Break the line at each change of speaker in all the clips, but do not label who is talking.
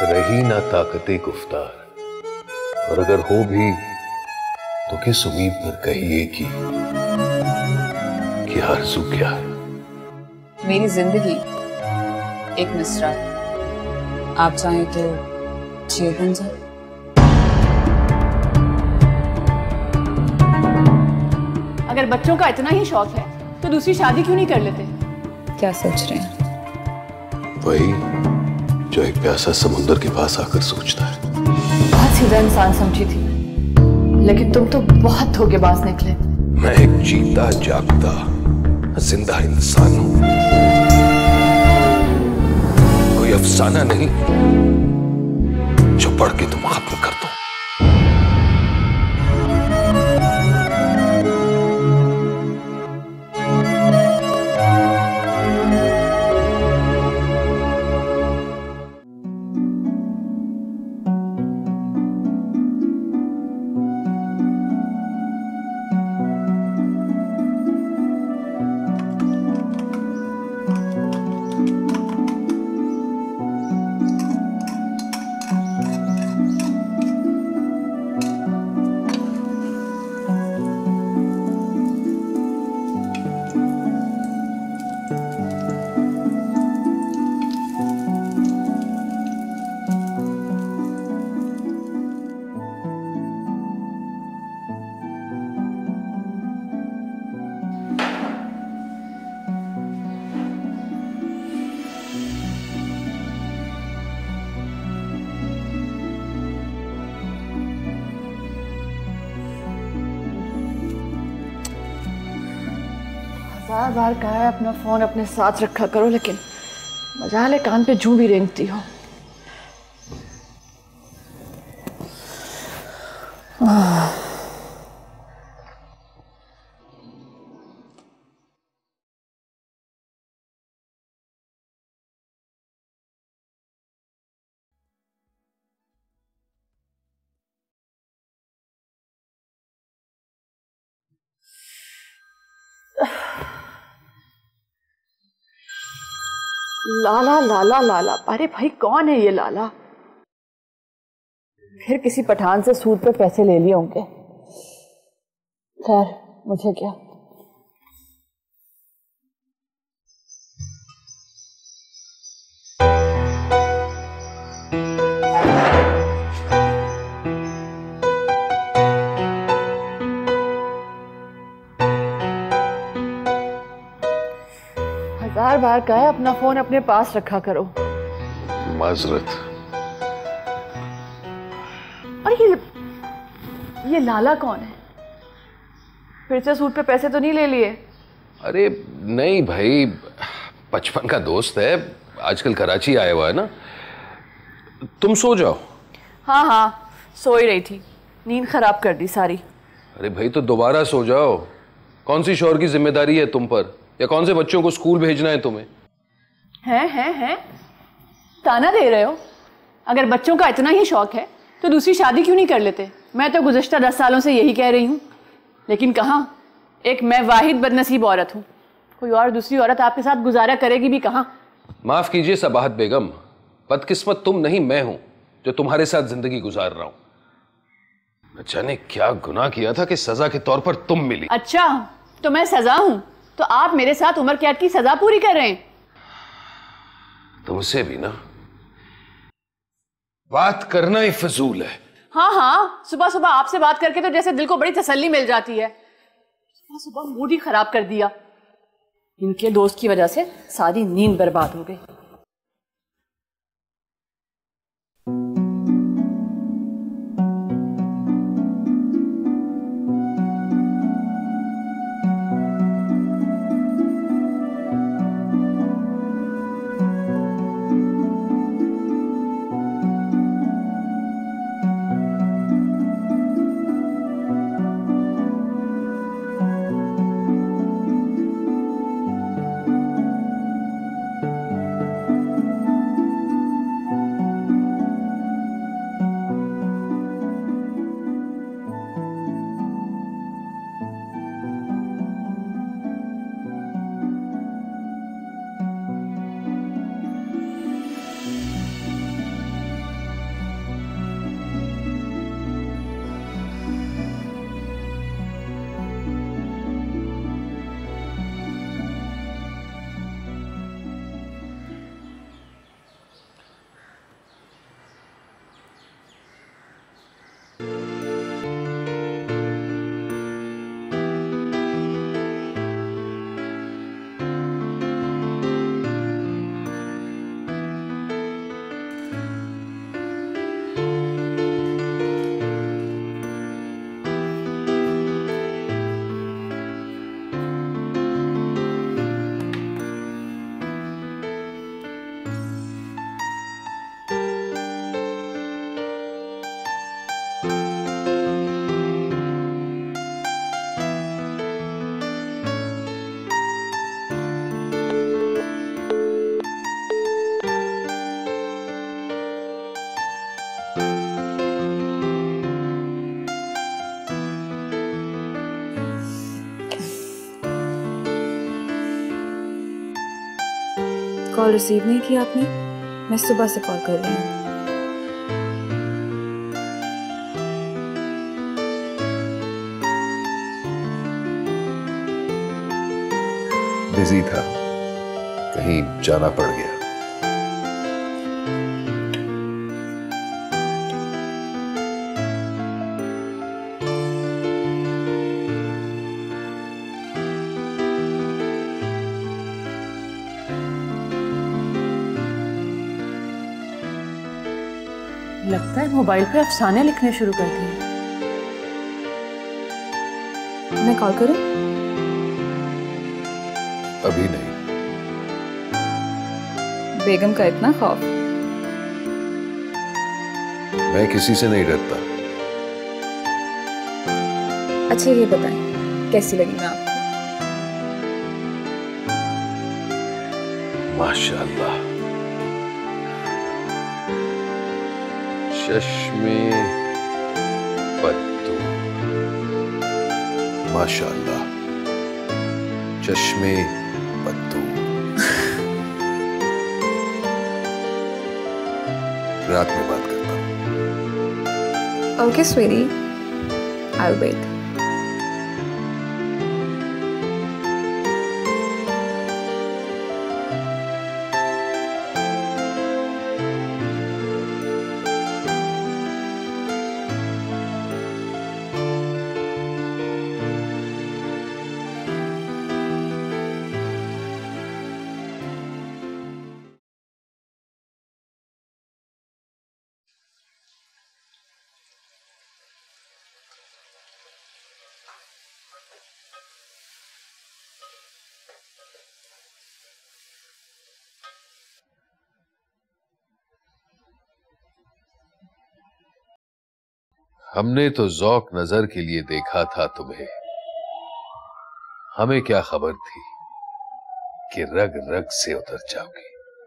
रही ना ताकते गुफ्तार, और अगर हो भी तो किस उम्मीद पर कहिए कि आरज़ू क्या है।
मेरी जिंदगी एक मिसरा है, आप चाहें तो शेर बन जाए।
अगर बच्चों का इतना ही शौक है तो दूसरी शादी क्यों नहीं कर लेते?
क्या सोच रहे हैं?
वही जो एक प्यासा समुंदर के पास आकर सोचता है।
बहुत सीधा इंसान समझी थी, लेकिन तुम तो बहुत धोखेबाज निकले।
मैं एक जीता जागता जिंदा इंसान हूं, कोई अफसाना नहीं जो पढ़ के तुम खत्म कर दो।
बार बार कहा है अपना फोन अपने साथ रखा करो, लेकिन मजाल है कान पे जूं भी रेंगती हो। लाला लाला लाला, अरे भाई कौन है ये लाला? फिर किसी पठान से सूद पे पैसे ले लिए होंगे। खैर मुझे क्या। हजार बार कहा है अपना फोन अपने पास रखा करो।
माजरत।
और ये लाला कौन है? फिर से सूद पे पैसे तो नहीं ले लिए?
अरे नहीं भाई, बचपन का दोस्त है, आजकल कराची आया हुआ है ना। तुम सो जाओ।
हाँ हाँ सो ही रही थी, नींद खराब कर दी सारी।
अरे भाई तो दोबारा सो जाओ। कौन सी शौहर की जिम्मेदारी है तुम पर, या कौन से बच्चों को स्कूल भेजना है तुम्हें?
हैं ताना दे रहे हो? अगर बच्चों का इतना ही शौक है तो दूसरी शादी क्यों नहीं कर लेते? मैं तो गुज़श्ता 10 सालों से यही कह रही हूँ, लेकिन कहाँ, एक मैं वाहिद बदनसीब औरत हूँ, कोई और दूसरी औरत आपके साथ गुजारा करेगी भी कहाँ?
माफ कीजिए सबाहत बेगम, बदकिस्मत तुम नहीं मैं हूं जो तुम्हारे साथ जिंदगी गुजार रहा हूं। न जाने क्या गुनाह किया था कि सजा के तौर पर तुम मिली।
अच्छा तो मैं सजा हूं, तो आप मेरे साथ उम्र कैद की सजा पूरी कर रहे हैं।
तुमसे भी ना बात करना ही फजूल है।
हाँ हाँ, सुबह सुबह आपसे बात करके तो जैसे दिल को बड़ी तसल्ली मिल जाती है। सुबह सुबह मूड ही खराब कर दिया। इनके दोस्त की वजह से सारी नींद बर्बाद हो गई।
कॉल रिसीव नहीं किया आपने? मैं सुबह से कॉल कर रही हूँ।
बिजी था, कहीं जाना पड़ गया।
लगता है मोबाइल पे अफसाने लिखने शुरू कर दिए।
मैं कॉल करूं?
अभी नहीं।
बेगम का इतना खौफ?
मैं किसी से नहीं डरता।
अच्छा ये बताएं, कैसी लगी मैं आपको?
माशाल्लाह, चश्मे पत्तू। माशाल्लाह, चश्मे पत्तू। रात में बात करता हूं।
Okay sweetie, I will wait.
हमने तो ज़ौक नजर के लिए देखा था तुम्हें, हमें क्या खबर थी कि रग रग से उतर जाओगी।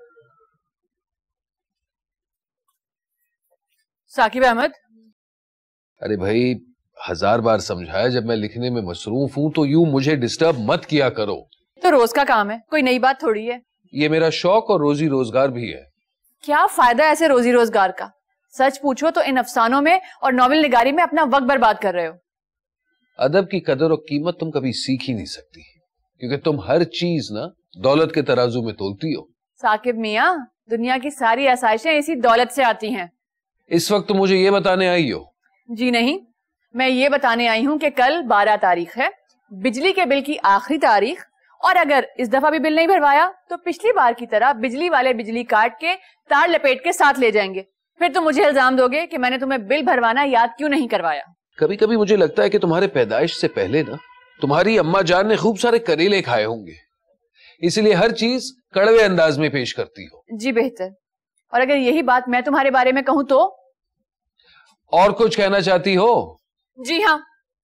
साकिब अहमद,
अरे भाई, 1000 बार समझाया, जब मैं लिखने में मसरूफ हूं तो यूं मुझे डिस्टर्ब मत किया करो।
तो रोज का काम है, कोई नई बात थोड़ी है।
ये मेरा शौक और रोजी रोजगार भी है।
क्या फायदा ऐसे रोजी रोजगार का? सच पूछो तो इन अफसानों में और नॉवेल निगारी में अपना वक्त बर्बाद कर रहे हो।
अदब की कदर और कीमत तुम कभी सीख ही नहीं सकती, क्योंकि तुम हर चीज ना दौलत के तराजू में तोलती हो।
साकिब मियाँ, दुनिया की सारी आसाइशें इसी दौलत से आती हैं।
इस वक्त तुम मुझे ये बताने आई हो?
जी नहीं, मैं ये बताने आई हूँ कि कल 12 तारीख है, बिजली के बिल की आखिरी तारीख, और अगर इस दफा भी बिल नहीं भरवाया तो पिछली बार की तरह बिजली वाले बिजली काट के तार लपेट के साथ ले जाएंगे। फिर तुम मुझे इल्जाम दोगे कि मैंने तुम्हें बिल भरवाना याद क्यों नहीं करवाया।
कभी कभी मुझे लगता है कि तुम्हारे पैदाइश से पहले ना तुम्हारी अम्मा जान ने खूब सारे करेले खाए होंगे, इसलिए हर चीज कड़वे अंदाज में पेश करती हो।
जी बेहतर। और अगर यही बात मैं तुम्हारे बारे में कहूँ तो?
और कुछ कहना चाहती हो?
जी हाँ,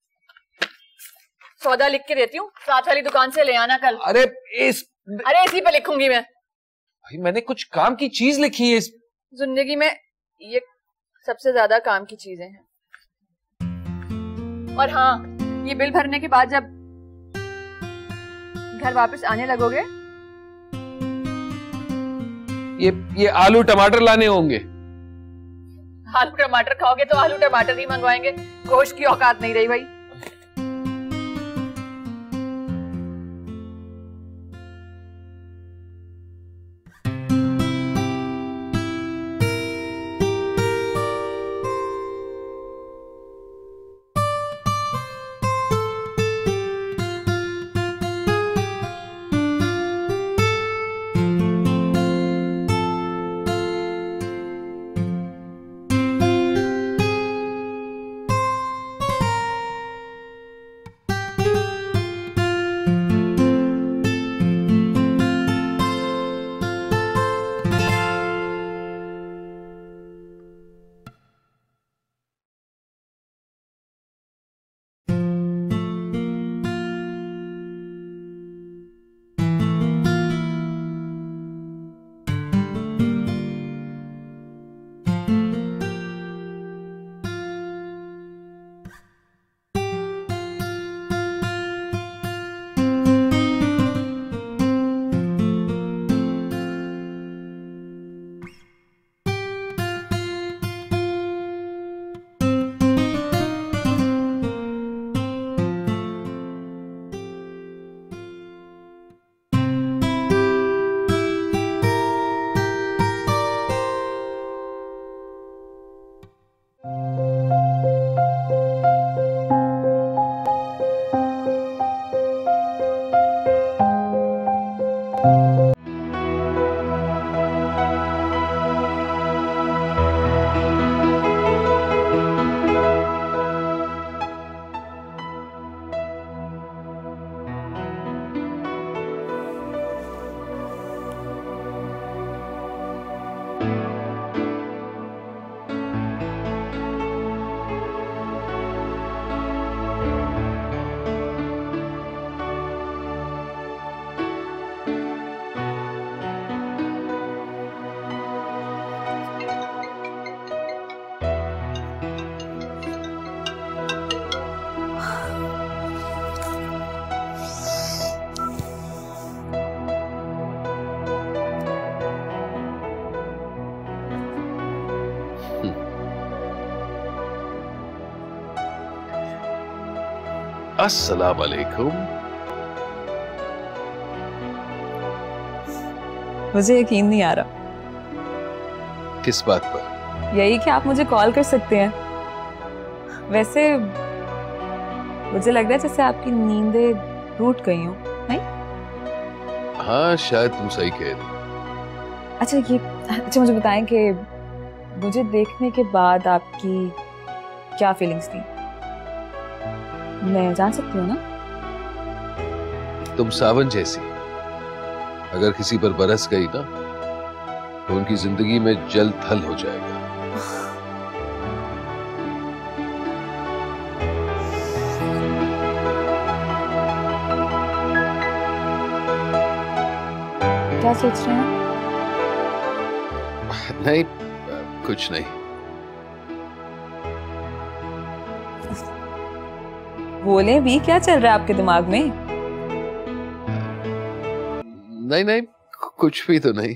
सौदा लिख के देती हूँ, साथ वाली दुकान से ले आना कल।
अरे
इसी पे लिखूंगी मैं।
भाई, मैंने कुछ काम की चीज लिखी है।
जिंदगी में ये सबसे ज्यादा काम की चीजें हैं। और हाँ, ये बिल भरने के बाद जब घर वापस आने लगोगे,
ये आलू टमाटर लाने होंगे।
आलू टमाटर खाओगे तो आलू टमाटर ही मंगवाएंगे, गोश्त की औकात नहीं रही भाई।
अस्सलाम वालेकुम।
मुझे यकीन नहीं आ रहा।
किस बात पर?
यही कि आप मुझे कॉल कर सकते हैं। वैसे मुझे लग रहा है जैसे आपकी नींदें टूट गई हो, नहीं?
हाँ, शायद तुम सही कह रही।
अच्छा मुझे बताएं कि मुझे देखने के बाद आपकी क्या फीलिंग्स थी? मैं जान सकती हूँ ना?
तुम सावन जैसी, अगर किसी पर बरस गई ना तो उनकी जिंदगी में जल थल हो जाएगा।
क्या सोच रहे हैं?
नहीं, कुछ नहीं।
बोले भी, क्या चल रहा है आपके दिमाग में?
नहीं, कुछ भी तो नहीं।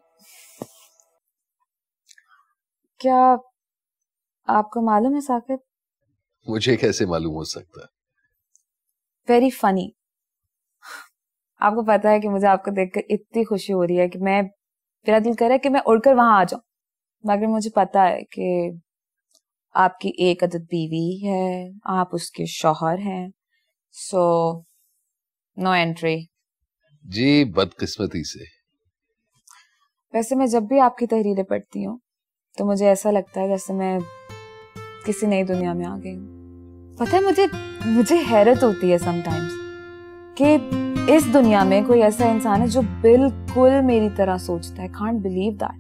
क्या आपको मालूम है साकिब?
मुझे कैसे मालूम हो सकता है?
Very funny. आपको पता है कि मुझे आपको देखकर इतनी खुशी हो रही है कि मेरा दिल कर रहा है कि मैं उड़कर वहां आ जाऊं, मगर मुझे पता है कि आपकी एक अदद बीवी है, आप उसके शौहर हैं, सो नो एंट्री।
जी, बदकिस्मती से।
वैसे मैं जब भी आपकी तहरीरें पढ़ती हूँ तो मुझे ऐसा लगता है जैसे मैं किसी नई दुनिया में आ गई हूँ। पता है, मुझे हैरत होती है समटाइम्स कि इस दुनिया में कोई ऐसा इंसान है जो बिल्कुल मेरी तरह सोचता है। Can't believe that.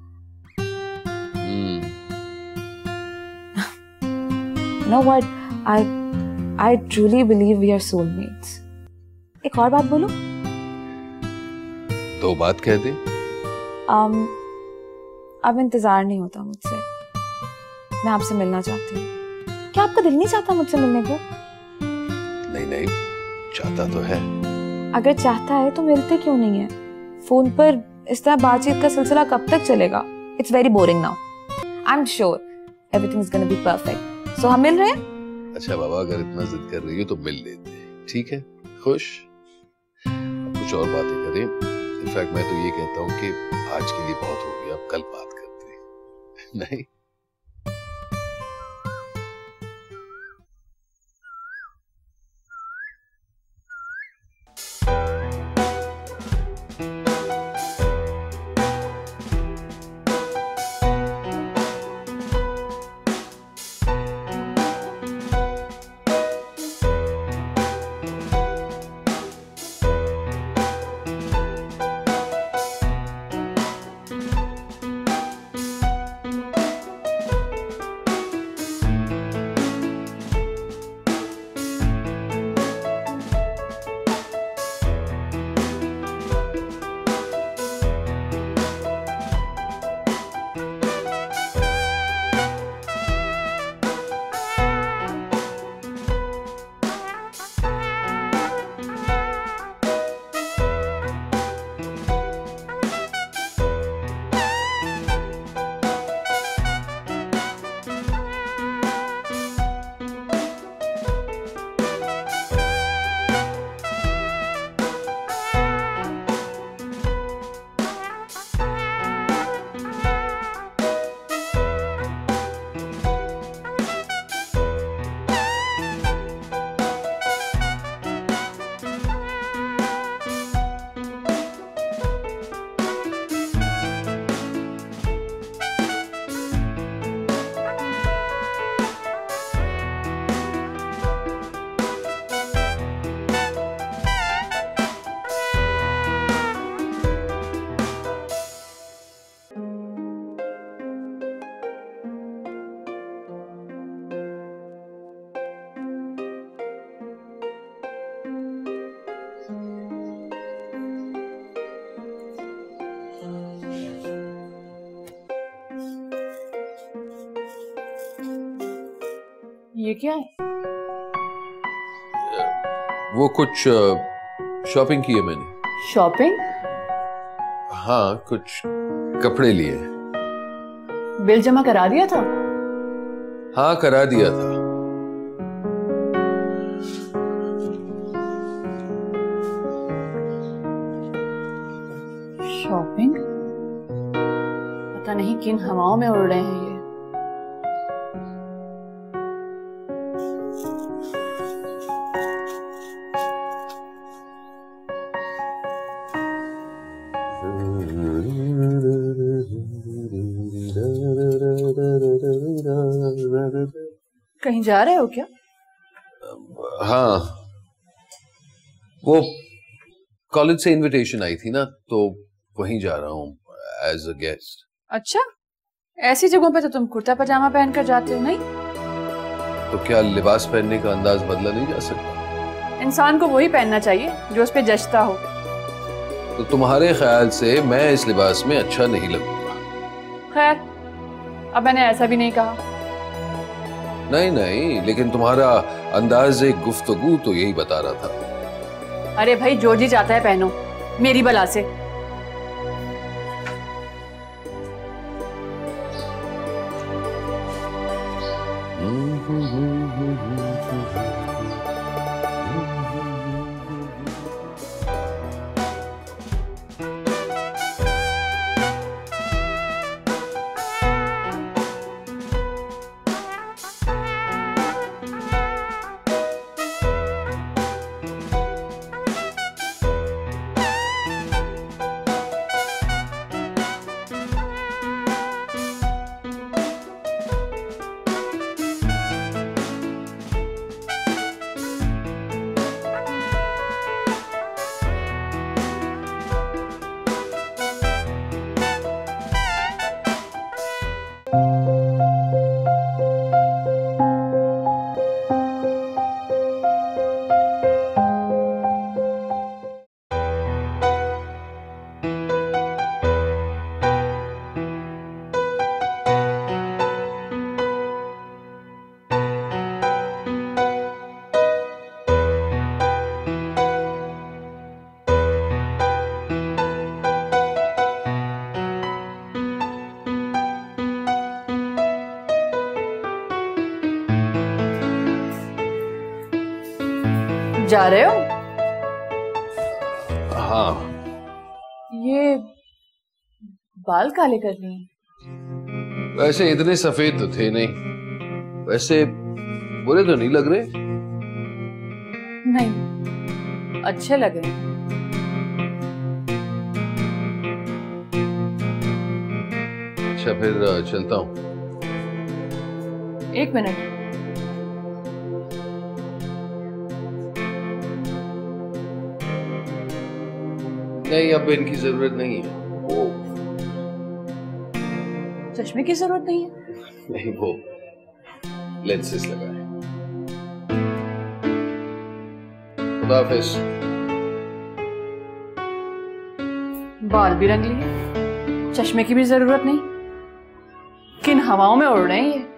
No what, I truly believe we are soulmates. एक और बात बोलूं?
दो बात कह दे।
अब इंतजार नहीं होता मुझसे। मैं आपसे मिलना चाहती हूँ। क्या आपका दिल नहीं चाहता मुझसे मिलने को?
नहीं, चाहता तो है।
अगर चाहता है तो मिलते क्यों नहीं है? फोन पर इस तरह बातचीत का सिलसिला कब तक चलेगा? It's very boring now. I am sure everything is gonna be perfect. So हम मिल रहे हैं?
अच्छा बाबा, अगर इतना जिद कर रही हो तो मिल लेते हैं, ठीक है? खुश? अब कुछ और बातें करें। इनफैक्ट मैं तो ये कहता हूँ कि आज के लिए बहुत हो गया, अब कल बात करते हैं। नहीं?
ये क्या है?
वो कुछ शॉपिंग की है मैंने।
शॉपिंग?
हाँ, कुछ कपड़े लिए।
बिल जमा करा दिया था?
हाँ, करा दिया था।
पता नहीं किन हवाओं में उड़ रहे हैं ये। कहीं जा रहे हो क्या?
हाँ, वो कॉलेज से इनविटेशन आई थी ना, तो वहीं जा रहा हूँ एज अ गेस्ट।
अच्छा, ऐसी जगहों पे तो तुम कुर्ता पजामा पहनकर जाते हो, नहीं?
तो क्या लिबास पहनने का अंदाज बदला नहीं जा सकता?
इंसान को वही पहनना चाहिए जो उस पे जचता हो।
तो तुम्हारे ख्याल से मैं इस लिबास में अच्छा नहीं लगूंगा?
खैर, अब मैंने ऐसा भी नहीं कहा।
नहीं नहीं, लेकिन तुम्हारा अंदाज एक गुफ्तगू तो यही बता रहा था।
अरे भाई, जो जी चाहता है पहनो, मेरी बला से। जा रहे हो?
हाँ।
ये बाल काले कर लिए?
वैसे इतने सफेद तो थे नहीं, वैसे बुरे तो नहीं लग रहे?
नहीं, अच्छे लग रहे हैं।
अच्छा, फिर चलता हूँ।
एक मिनट।
नहीं, अब इनकी जरूरत नहीं है। वो
चश्मे की जरूरत नहीं है?
नहीं, वो लेंसेज लगाए। खुदा हाफिज।
बाल भी रंग लिए, चश्मे की भी जरूरत नहीं। किन हवाओं में उड़ रहे हैं ये।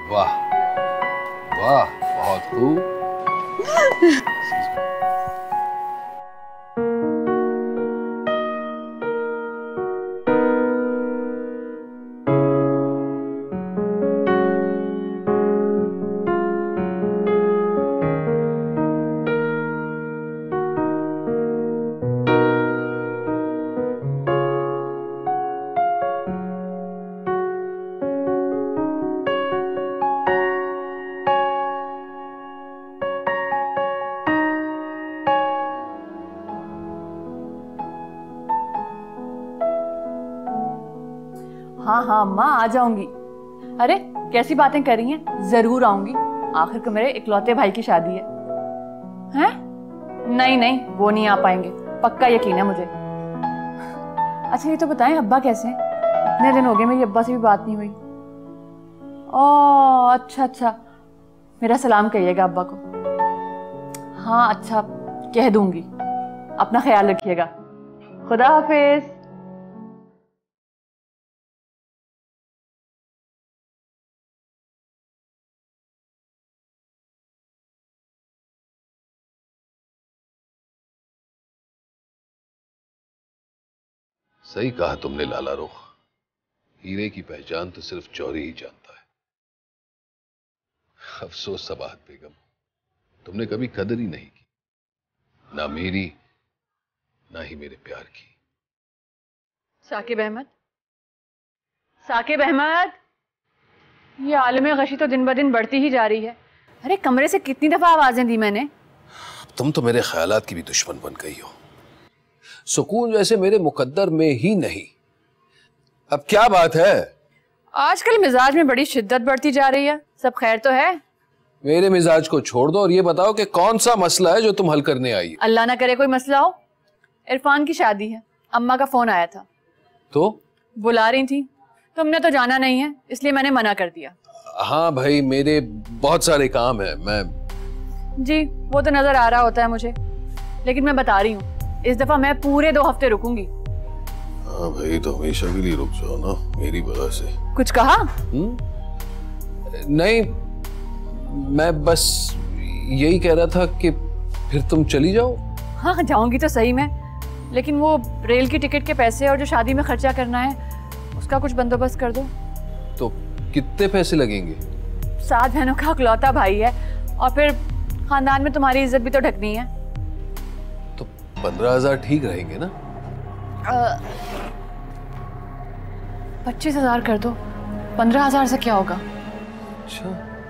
वाह वाह, बहुत खूब।
हाँ हाँ अम्मा, आ जाऊंगी। अरे कैसी बातें कर रही हैं, जरूर आऊंगी। आखिर को मेरे इकलौते भाई की शादी है। हैं? नहीं नहीं, वो नहीं आ पाएंगे, पक्का यकीन है मुझे। अच्छा ये तो बताएं, अब्बा कैसे हैं? इतने दिन हो गए मेरी अब्बा से भी बात नहीं हुई। ओह अच्छा अच्छा, मेरा सलाम कहिएगा अब्बा को। हाँ अच्छा, कह दूंगी। अपना ख्याल रखिएगा। खुदा हाफिज।
सही कहा तुमने लाला रुख, हीरे की पहचान तो सिर्फ चोरी ही जानता है। अफसोस सबाहत बेगम, तुमने कभी कदर ही नहीं की, ना मेरी ना ही मेरे प्यार की।
साकिब अहमद, साकिब अहमद, ये आलम गशी तो दिन ब दिन बढ़ती ही जा रही है। अरे कमरे से कितनी दफा आवाजें दी मैंने।
तुम तो मेरे ख्यालात की भी दुश्मन बन गई हो। सुकून जैसे मेरे मुकद्दर में ही नहीं। अब क्या बात है?
आजकल मिजाज में बड़ी शिद्दत बढ़ती जा रही है। सब खैर तो है?
मेरे मिजाज को छोड़ दो और ये बताओ कि कौन सा मसला है जो तुम हल करने आई हो?
अल्लाह ना करे कोई मसला हो। इरफान की शादी है, अम्मा का फोन आया था।
तो
बुला रही थी, तुमने तो जाना नहीं है, इसलिए मैंने मना कर दिया।
हाँ भाई, मेरे बहुत सारे काम है। मैं
जी वो तो नजर आ रहा होता है मुझे, लेकिन मैं बता रही हूँ, इस दफा मैं पूरे 2 हफ्ते रुकूंगी।
हाँ भाई, तो हमेशा के लिए रुक जाओ ना, मेरी वजह से।
कुछ कहा?
नहीं, मैं बस यही कह रहा था कि फिर तुम चली जाओ।
हाँ जाऊंगी तो सही मैं, लेकिन वो रेल की टिकट के पैसे और जो शादी में खर्चा करना है उसका कुछ बंदोबस्त कर दो।
तो कितने पैसे लगेंगे?
7 बहनों का इकलौता भाई है, और फिर खानदान में तुम्हारी इज्जत भी तो ढकनी है।
तो 15,000 ठीक रहेंगे ना?
25,000 कर दो। 15,000 से क्या होगा?
अच्छा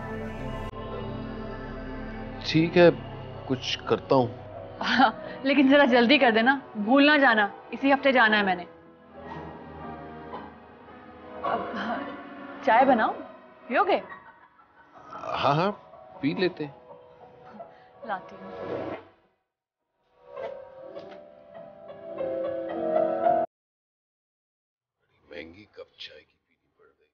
ठीक है, कुछ करता हूँ।
लेकिन जरा जल्दी कर देना, भूल ना जाना, इसी हफ्ते जाना है मैंने। चाय बनाओ, पियोगे?
हाँ हाँ, पी लेते।
लाती हूँ।
महंगी कप चाय की पीनी पड़ गई।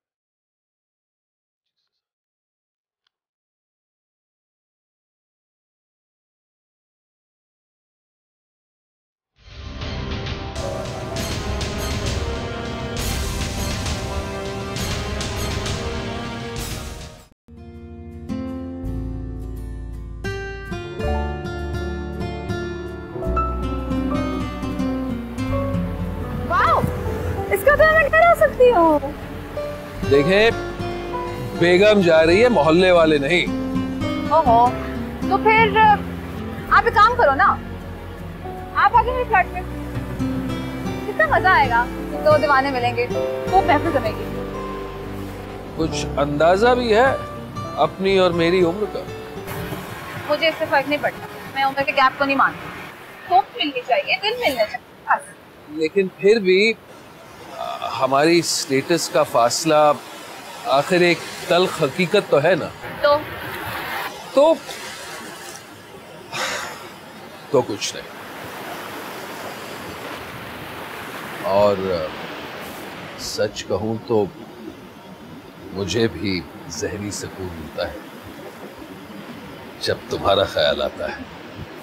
इसका तो मैं करा सकती हूँ।
देखे, बेगम जा रही है, मोहल्ले वाले नहीं।
ओहो, तो फिर आप एक काम करो ना, आप आगे मेरे फ्लैट में, कितना मजा आएगा। 2 दीवाने मिलेंगे, खूब महफिल जमेगी।
कुछ अंदाजा भी है अपनी और मेरी उम्र का?
मुझे इससे फर्क नहीं पड़ता, मैं उम्र के गैप को नहीं मानती। खूब मिलनी चाहिए, दिल मिलने चाहिए बस। लेकिन
फिर भी हमारी स्टेटस का फासला आखिर एक तल्ख हकीकत तो है ना। तो कुछ नहीं। और सच कहूं तो मुझे भी ज़हनी सुकून मिलता है जब तुम्हारा ख्याल आता है।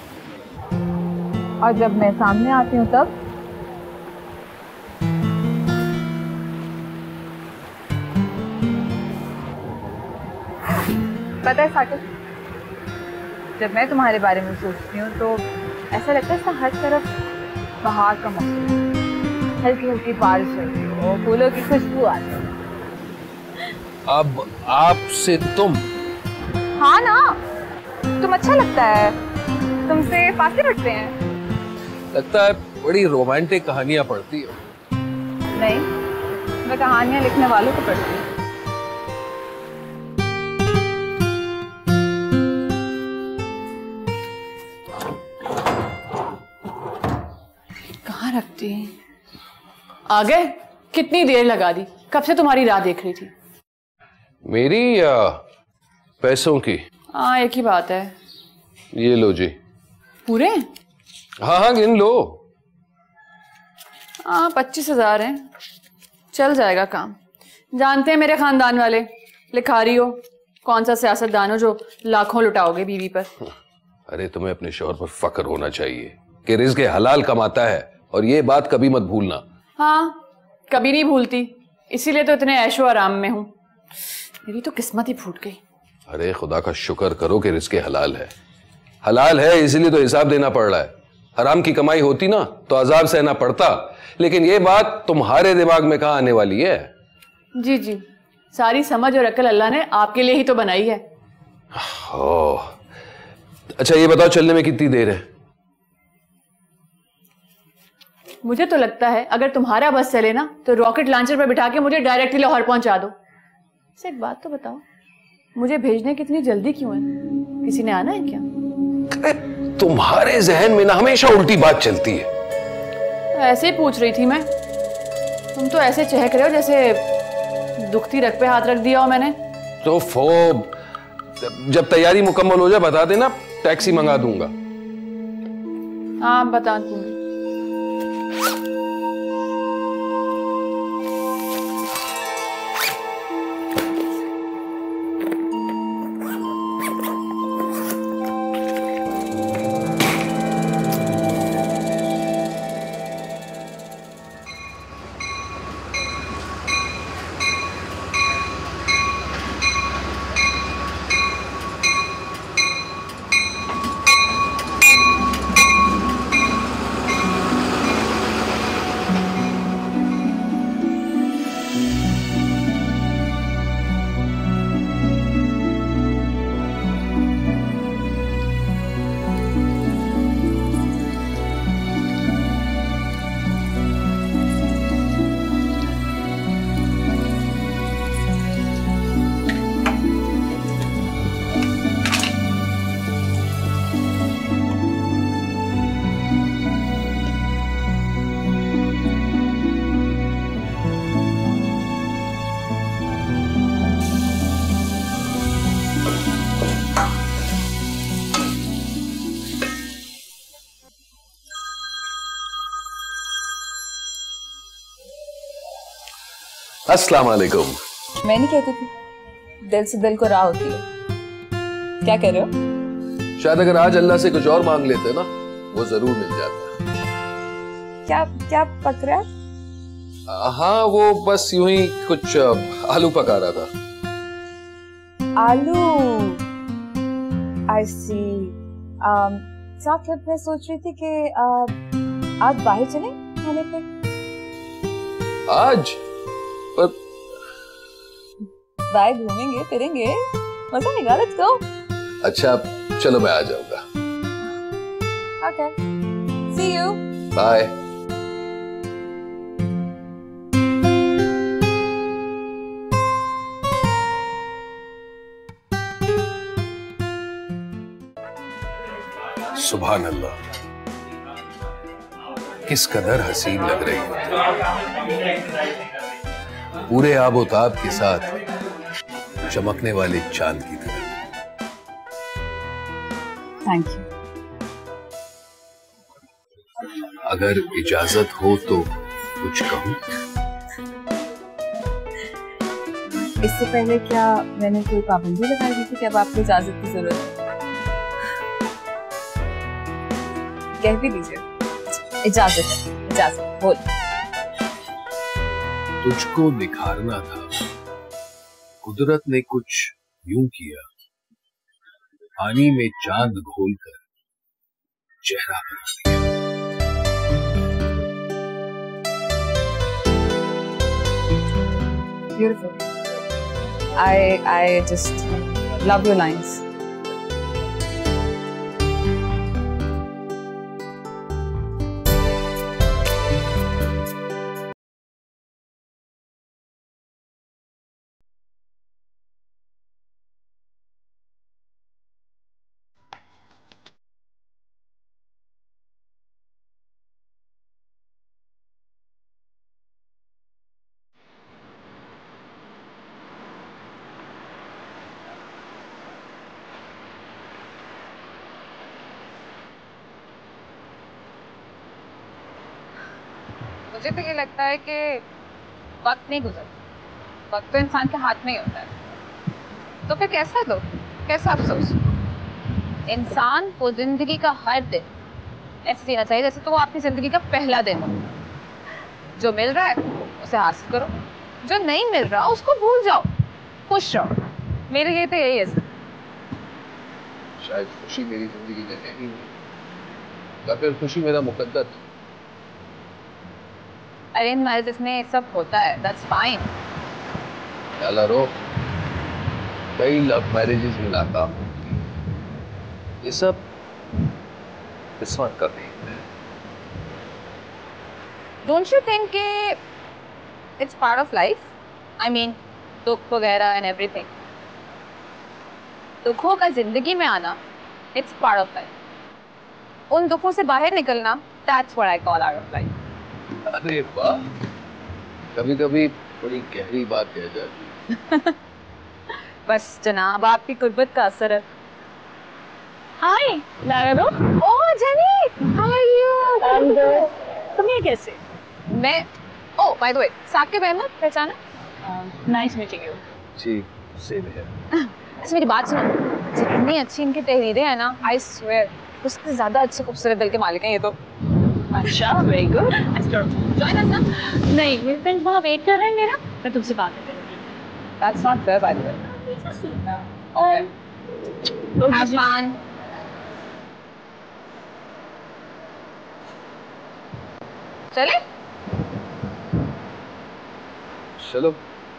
और जब मैं सामने आती हूँ तब? पता है साकिब, जब मैं तुम्हारे बारे में सोचती हूँ तो ऐसा लगता है हर तरफ बाहर का मौसम, हल्की हल्की बारिश होती है, फूलों की खुशबू आती है।
अब आपसे तुम?
हाँ ना, तुम अच्छा लगता है, तुमसे फासले बढ़ते हैं।
लगता है बड़ी रोमांटिक कहानियां पढ़ती हो।
नहीं, मैं कहानियां लिखने वालों को पढ़ती हूँ।
कहाँ रखती? आ गए? कितनी देर लगा दी, कब से तुम्हारी राह देख रही थी।
मेरी या पैसों की?
हाँ, एक ही बात है।
ये लो जी।
पूरे?
हाँ हाँ, गिन लो।
हाँ, 25,000 हैं, चल जाएगा काम। जानते हैं मेरे खानदान वाले, लिखा रही हो कौन सा सियासतदान हो जो लाखों लुटाओगे बीवी पर।
अरे तुम्हें अपने शौहर पर फक्र होना चाहिए कि रिज़्क़ हलाल कमाता है, और ये बात कभी मत भूलना।
हाँ, कभी नहीं भूलती, इसीलिए तो इतने ऐशो आराम में हूँ। मेरी तो किस्मत ही फूट गई।
अरे खुदा का शुक्र करो कि रिज़्क़ हलाल है। हलाल है इसलिए तो हिसाब देना पड़ रहा है। हराम की कमाई होती ना तो अजाब सहना पड़ता, लेकिन ये बात तुम्हारे दिमाग में कहाँ आने वाली है।
जी जी, सारी समझ और अकल अल्लाह ने आपके लिए ही तो बनाई है।
ओह, अच्छा ये बताओ चलने में कितनी देर है?
मुझे तो लगता है अगर तुम्हारा बस चले ना तो रॉकेट लॉन्चर पर बिठा के मुझे डायरेक्टली लाहौर पहुंचा दो। से एक बात तो बताओ, मुझे भेजने की इतनी जल्दी क्यों है? किसी ने आना है क्या?
तुम्हारे जहन में ना हमेशा उल्टी बात चलती है।
ऐसे ही पूछ रही थी मैं। तुम तो ऐसे चहक रहे हो जैसे दुखती रग पे हाथ रख दिया हो मैंने।
तो जब तैयारी मुकम्मल हो जाए बता देना, टैक्सी मंगा दूंगा।
हाँ, बता दूंगी।
अस्सलाम वालेकुम।
मैं नहीं कहती थी, दिल से दिल को राह होती है। क्या कह रहे हो?
शायद अगर आज अल्लाह से कुछ और मांग लेते ना वो जरूर मिल जाता।
क्या क्या पक रहा है?
हाँ, वो बस यूं ही कुछ आलू पका रहा था।
आलू, आई सी। साथ मैं सोच रही थी कि आज बाहर चलें खाने पे।
आज? पर
बाहर घूमेंगे फिरेंगे, मजा आएगा। Let's go.
अच्छा चलो, मैं आ जाऊंगा।
Okay, see you.
बाय। सुभान अल्लाह, किस कदर हसीन लग रही है, पूरे आबोताब के साथ चमकने वाले चांद की तरह।
Thank you.
अगर इजाजत हो तो कुछ कहूं?
इससे पहले क्या मैंने कोई पाबंदी लगाई थी कि अब आपको इजाजत की जरूरत है? कह भी दीजिए। इजाजत है, इजाजत बोल।
तुझको निखारना था, कुदरत ने कुछ यूं किया, पानी में चांद घोलकर चेहरा बना दिया।
Beautiful. I just love your lines. मुझे तो ये लगता है कि वक्त नहीं गुजरता, वक्त तो इंसान के हाथ में ही होता है। तो फिर कैसा दो, कैसा अफसोस? इंसान को जिंदगी का हर दिन ऐसे जीना चाहिए जैसे तो वो आपकी जिंदगी का पहला दिन हो। जो मिल रहा है उसे हासिल करो, जो नहीं मिल रहा उसको भूल जाओ, खुश रहो। मेरे लिए तो यही है।
शायद खुशी मेरी जिंदगी में है ही नहीं, या फिर खुशी मेरा मुकद्दर।
अरेंज मैरिज में सब होता है, दैट्स फाइन।
याला रो, कई लव मैरिजेस में नाकाम होती हैं। ये सब किस्मत का खेल है।
डोंट यू थिंक कि it's part of life? I mean दुख वगैरह एंड एवरीथिंग। दुखों का जिंदगी में आना, इट्स पार्ट ऑफ लाइफ। उन दुखों से बाहर निकलना, that's what I call out of life.
अरे वाह, कभी कभी बड़ी गहरी बात कह जाती है।
बस जनाब आपकी कुर्बत का असर है।
हाय नारो।
Oh Jenny, how are you?
तुम ये कैसे?
मैं oh by the way Saqib Ahmed, पहचाना?
Nice meeting you.
जी सेम है।
अच्छा मेरी बात सुनो, जितनी अच्छी इनकी तहरीरें हैं ना, आई स्वेयर उससे ज्यादा अच्छे खूबसूरत दिल के मालिक हैं ये तो।
अच्छा, वेरी गुड।
जॉइन अस ना।
नहीं, मेरे फ्रेंड वहाँ वेट कर रहे हैं मेरा, मैं तुमसे बात करूँगी।
That's not fair by the way. Have fun. चले?
चलो।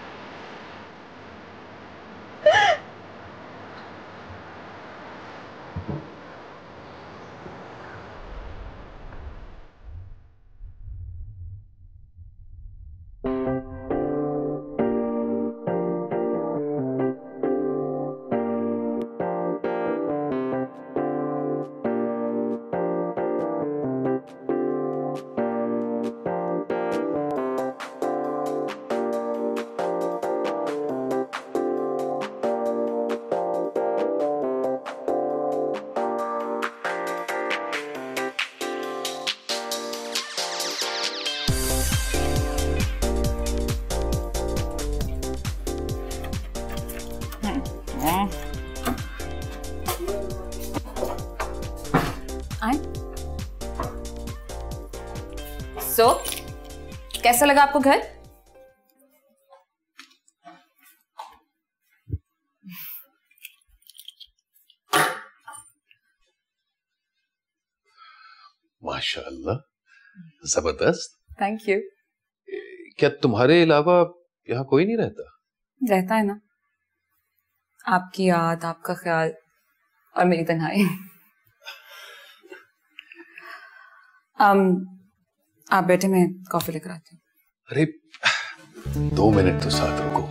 So, कैसा लगा आपको घर?
माशाअल्लाह, जबरदस्त।
Thank you.
क्या तुम्हारे अलावा यहाँ कोई नहीं रहता?
रहता है ना, आपकी याद, आपका ख्याल और मेरी तन्हाई। आप बैठे, मैं कॉफी लेकर आती हूँ।
अरे 2 मिनट तो साथ रुको।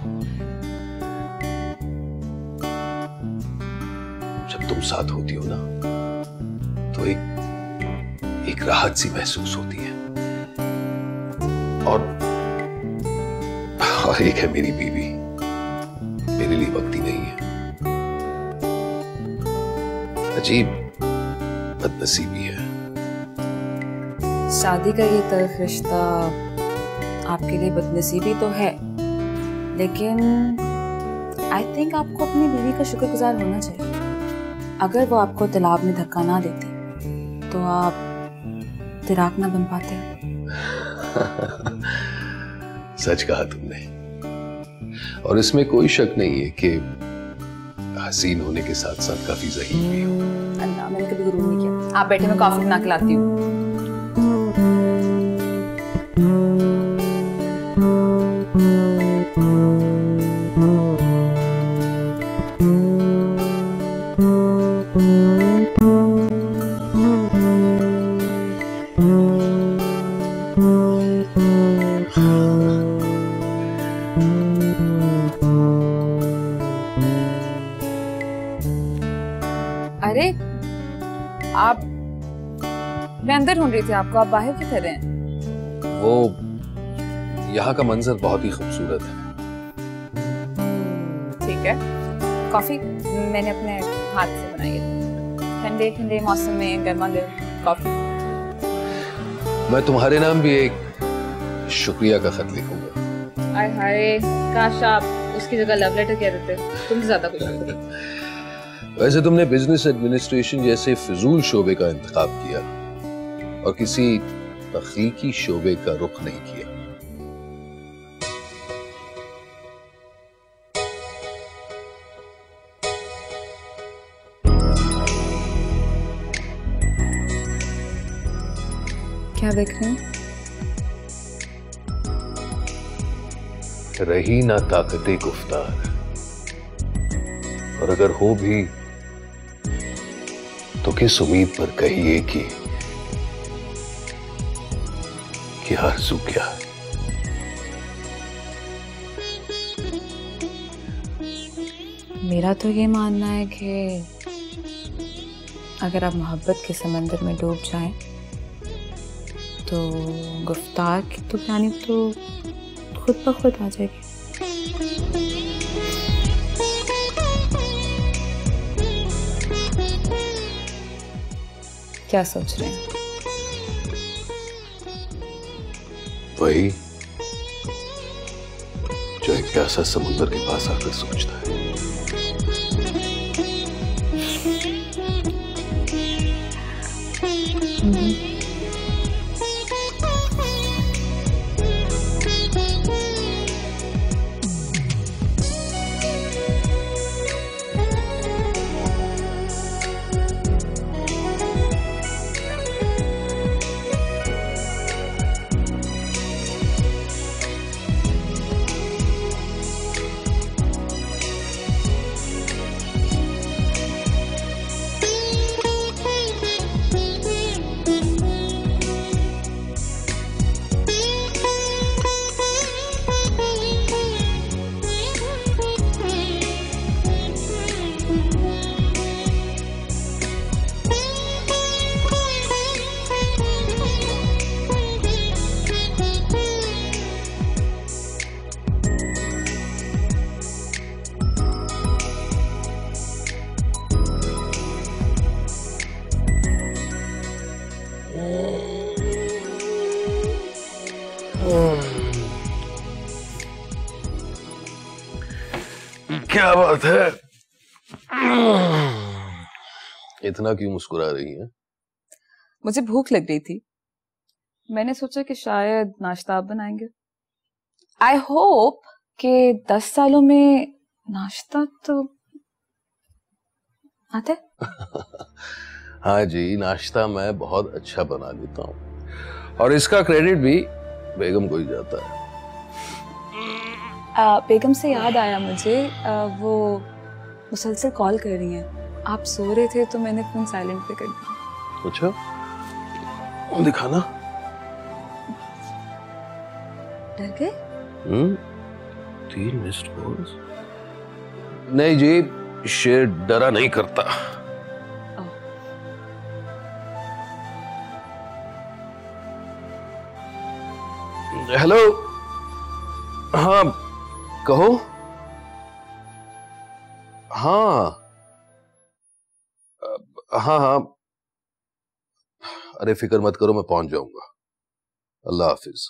जब तुम साथ होती हो ना तो एक राहत सी महसूस होती है। और एक है मेरी बीवी, मेरे लिए वक्त ही नहीं है। अजीब बदनसीबी है।
शादी का ये तल्ख रिश्ता आपके लिए बदनसीबी तो है, लेकिन आई थिंक आपको अपनी बीवी का शुक्रगुजार होना चाहिए। अगर वो आपको तालाब में धक्का ना देती तो आप तिराक ना बन पाते।
सच कहा तुमने, और इसमें कोई शक नहीं है कि हसीन होने के साथ साथ काफी ज़हीन भी हो।
अल्लाह, मैंने कभी गुरूर नहीं किया। आप बैठे, मैं कॉफी बना के लाती हूँ। अरे आप, मैं अंदर ढूंढ रही थी आपको, आप बाहर की तरह हैं।
वो यहाँ का मंजर बहुत ही खूबसूरत है।
ठीक है, कॉफी मैंने अपने हाथ से बनाई है। ठंडे ठंडे मौसम में गर्मा गर्म कॉफी।
मैं तुम्हारे नाम भी एक शुक्रिया का खत लिखूंगा।
हाय हाय, काश आप उसकी जगह लव लेटर कह देते, तुम ज्यादा कुछ।
वैसे तुमने बिजनेस एडमिनिस्ट्रेशन जैसे फिजूल शोबे का इंतखाब किया और किसी तख्लीकी शोबे का रुख नहीं किया।
क्या देख रहे हैं?
रही ना ताकते गुफ्तार, और अगर हो भी तो किस उम्मीद पर कहिए कि आरज़ू क्या है।
मेरा तो ये मानना है कि अगर आप मोहब्बत के समंदर में डूब जाएं तो गुफ्तार की तो प्लानिंग तो खुद ब खुद आ जाएगी। क्या सोच रहे हैं?
वही जो एक प्यासा समुद्र के पास आकर सोचता है। क्या बात है? इतना क्यों मुस्कुरा रही है?
मुझे भूख लग रही थी, मैंने सोचा कि शायद नाश्ता आप बनाएंगे। आई होप कि 10 सालों में नाश्ता तो आते।
हाँ जी, नाश्ता मैं बहुत अच्छा बना लेता हूँ और इसका क्रेडिट भी बेगम को ही जाता है।
बेगम से याद आया मुझे, वो मुसलसल कॉल कर रही हैं। आप सो रहे थे तो मैंने फोन साइलेंट पे कर दिया।
अच्छा, दिखाना।
डर गए?
3 मिस्ड कॉल्स। नहीं जी, शेर डरा नहीं करता। हेलो, हाँ कहो। हाँ हाँ हाँ, अरे फिक्र मत करो, मैं पहुंच जाऊंगा। अल्लाह हाफिज।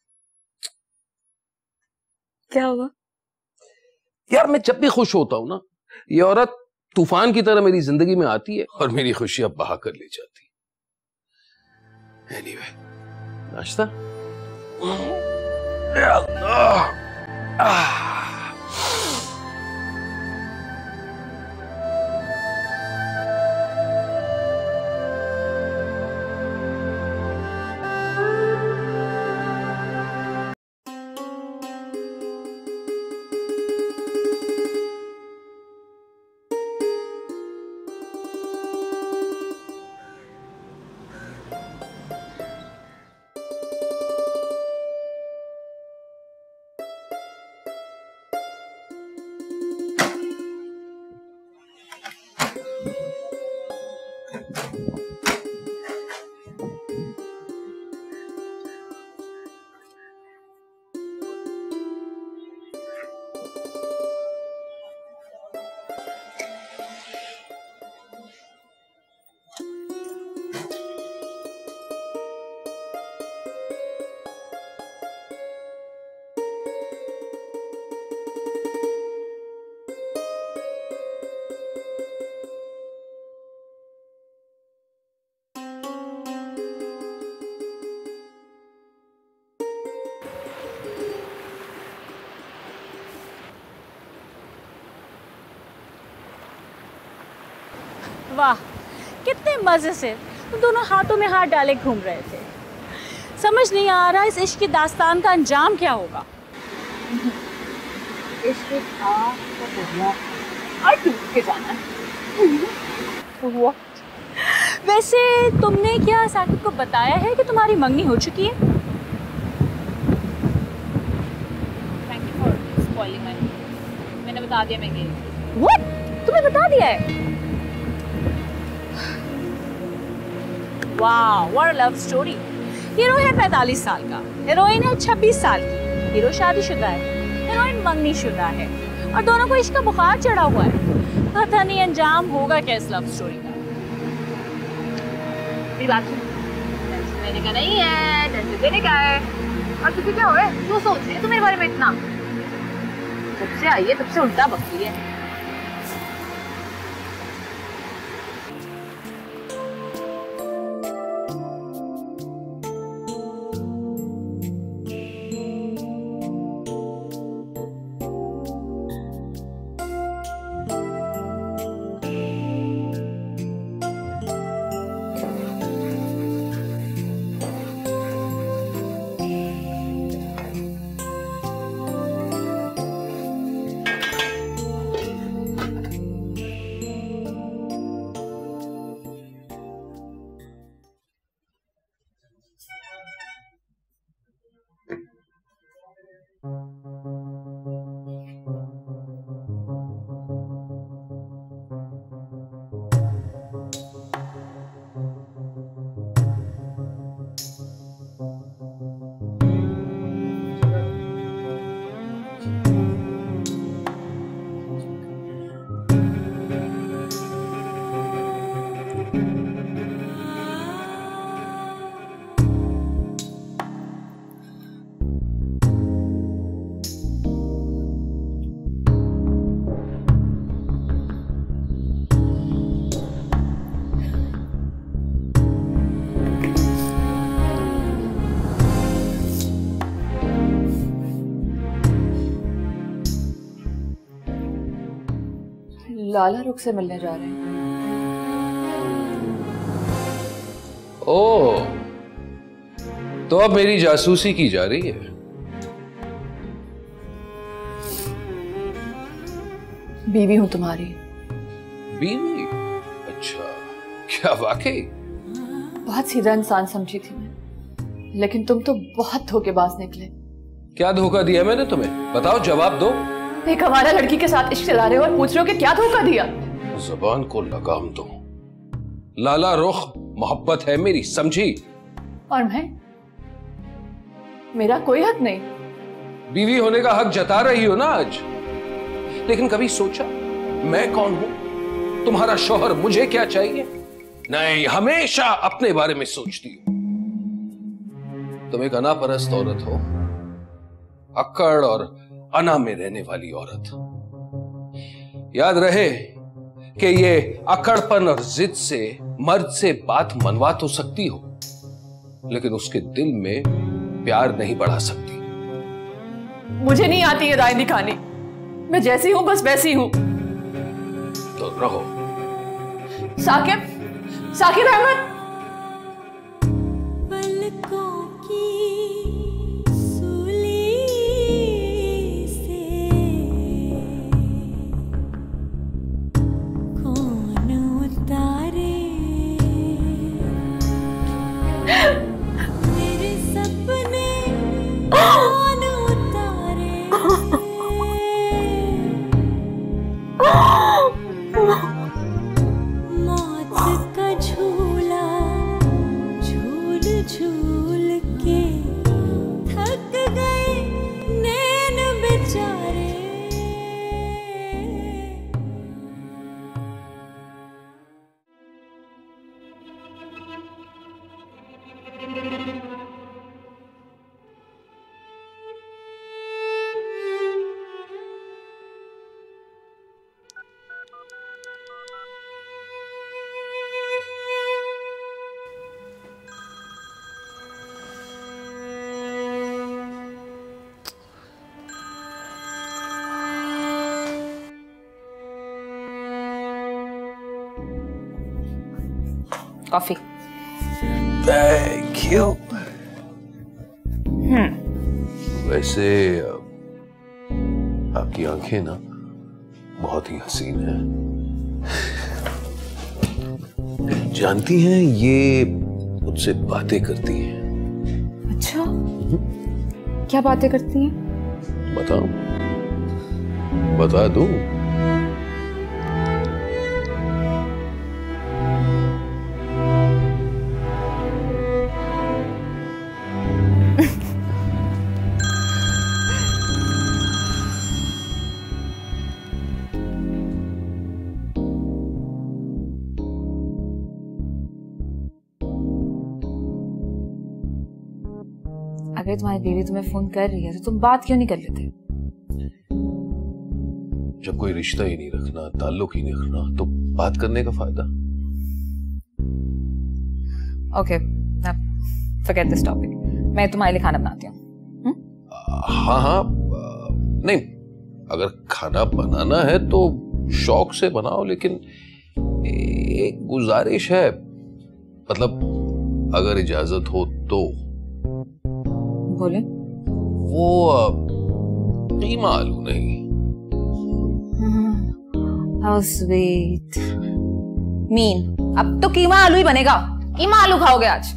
क्या हुआ?
यार मैं जब भी खुश होता हूं ना, ये औरत तूफान की तरह मेरी जिंदगी में आती है और मेरी खुशियां बहा कर ले जाती है। एनीवे, नाश्ता।
वाह, कितने मजे से तुम दोनों हाथों में हाथ डाले घूम रहे थे। समझ नहीं आ रहा इस इश्क की दास्तान का अंजाम क्या होगा।
इश्क था तो बढ़िया और टूट के जाना है।
वैसे तुमने क्या साकिब को बताया है कि तुम्हारी मंगनी हो चुकी है?
Thank you for spoiling my mood. मैंने बता दिया मैं गई।
What? तुम्हें बता दिया है? वाह, what a love story। Hero है 45 साल का, हीरोइन है 26 साल की। हीरो शादीशुदा है, हीरोइन मंगनीशुदा है और दोनों को इश्क का बुखार चढ़ा हुआ है। पता नहीं अंजाम होगा क्या इस लव स्टोरी का।
मेरी बात सुन, टेंशन लेने का नहीं है, टेंशन देने का है। और तुझे क्या हो रहा है? क्यों सोच रही है तू मेरे बारे में इतना? जब से आई है तब से उल्टा बकती है। लाला रुख से मिलने जा रहे हैं।
ओह, तो अब मेरी जासूसी की जा रही है।
बीवी हूं तुम्हारी।
बीवी? अच्छा, क्या वाकई?
बहुत सीधा इंसान समझी थी मैं, लेकिन तुम तो बहुत धोखेबाज निकले।
क्या धोखा दिया मैंने तुम्हें? बताओ, जवाब दो।
एक हमारा लड़की के साथ इश्क चला रहे हो और पूछ रहे हो कि क्या धोखा दिया?
जुबान को लगाम दो। लाला रुख मोहब्बत है मेरी, समझी?
और मैं? मेरा कोई हक नहीं।
बीवी होने का हक जता रही हो ना आज, लेकिन कभी सोचा मैं कौन हूं? तुम्हारा शौहर, मुझे क्या चाहिए? नहीं, हमेशा अपने बारे में सोचती हो। तुम एक अनापरस्त औरत हो, अक्कड़ और अना में रहने वाली औरत। याद रहे कि ये अक्कड़पन और जिद से मर्द से बात मनवा तो सकती हो, लेकिन उसके दिल में प्यार नहीं बढ़ा सकती।
मुझे नहीं आती ये राय दिखानी। मैं जैसी हूं बस वैसी हूं।
तो रहो।
साकिब, साकिब अहमद।
मौत का झूला
कॉफी।
Thank you. वैसे आपकी आंखें ना बहुत ही हसीन हैं। जानती हैं ये मुझसे बातें करती हैं।
अच्छा, क्या बातें करती हैं?
बताओ, बता दूं?
अगर तुम्हारी बीवी तुम्हें फोन कर रही है तो तुम बात क्यों नहीं कर लेते?
जब कोई रिश्ता ही नहीं रखना, ताल्लुक ही नहीं रखना, तो बात करने का फायदा।
Okay, forget this topic. मैं तुम्हारे लिए खाना बनाती हूँ।
हाँ हाँ, नहीं, अगर खाना बनाना है तो शौक से बनाओ, लेकिन एक गुजारिश है, मतलब अगर इजाजत हो तो।
बोले।
वो कीमा आलू नहीं।
How sweet. मीन, अब तो कीमा आलू ही बनेगा। कीमा आलू खाओगे आज?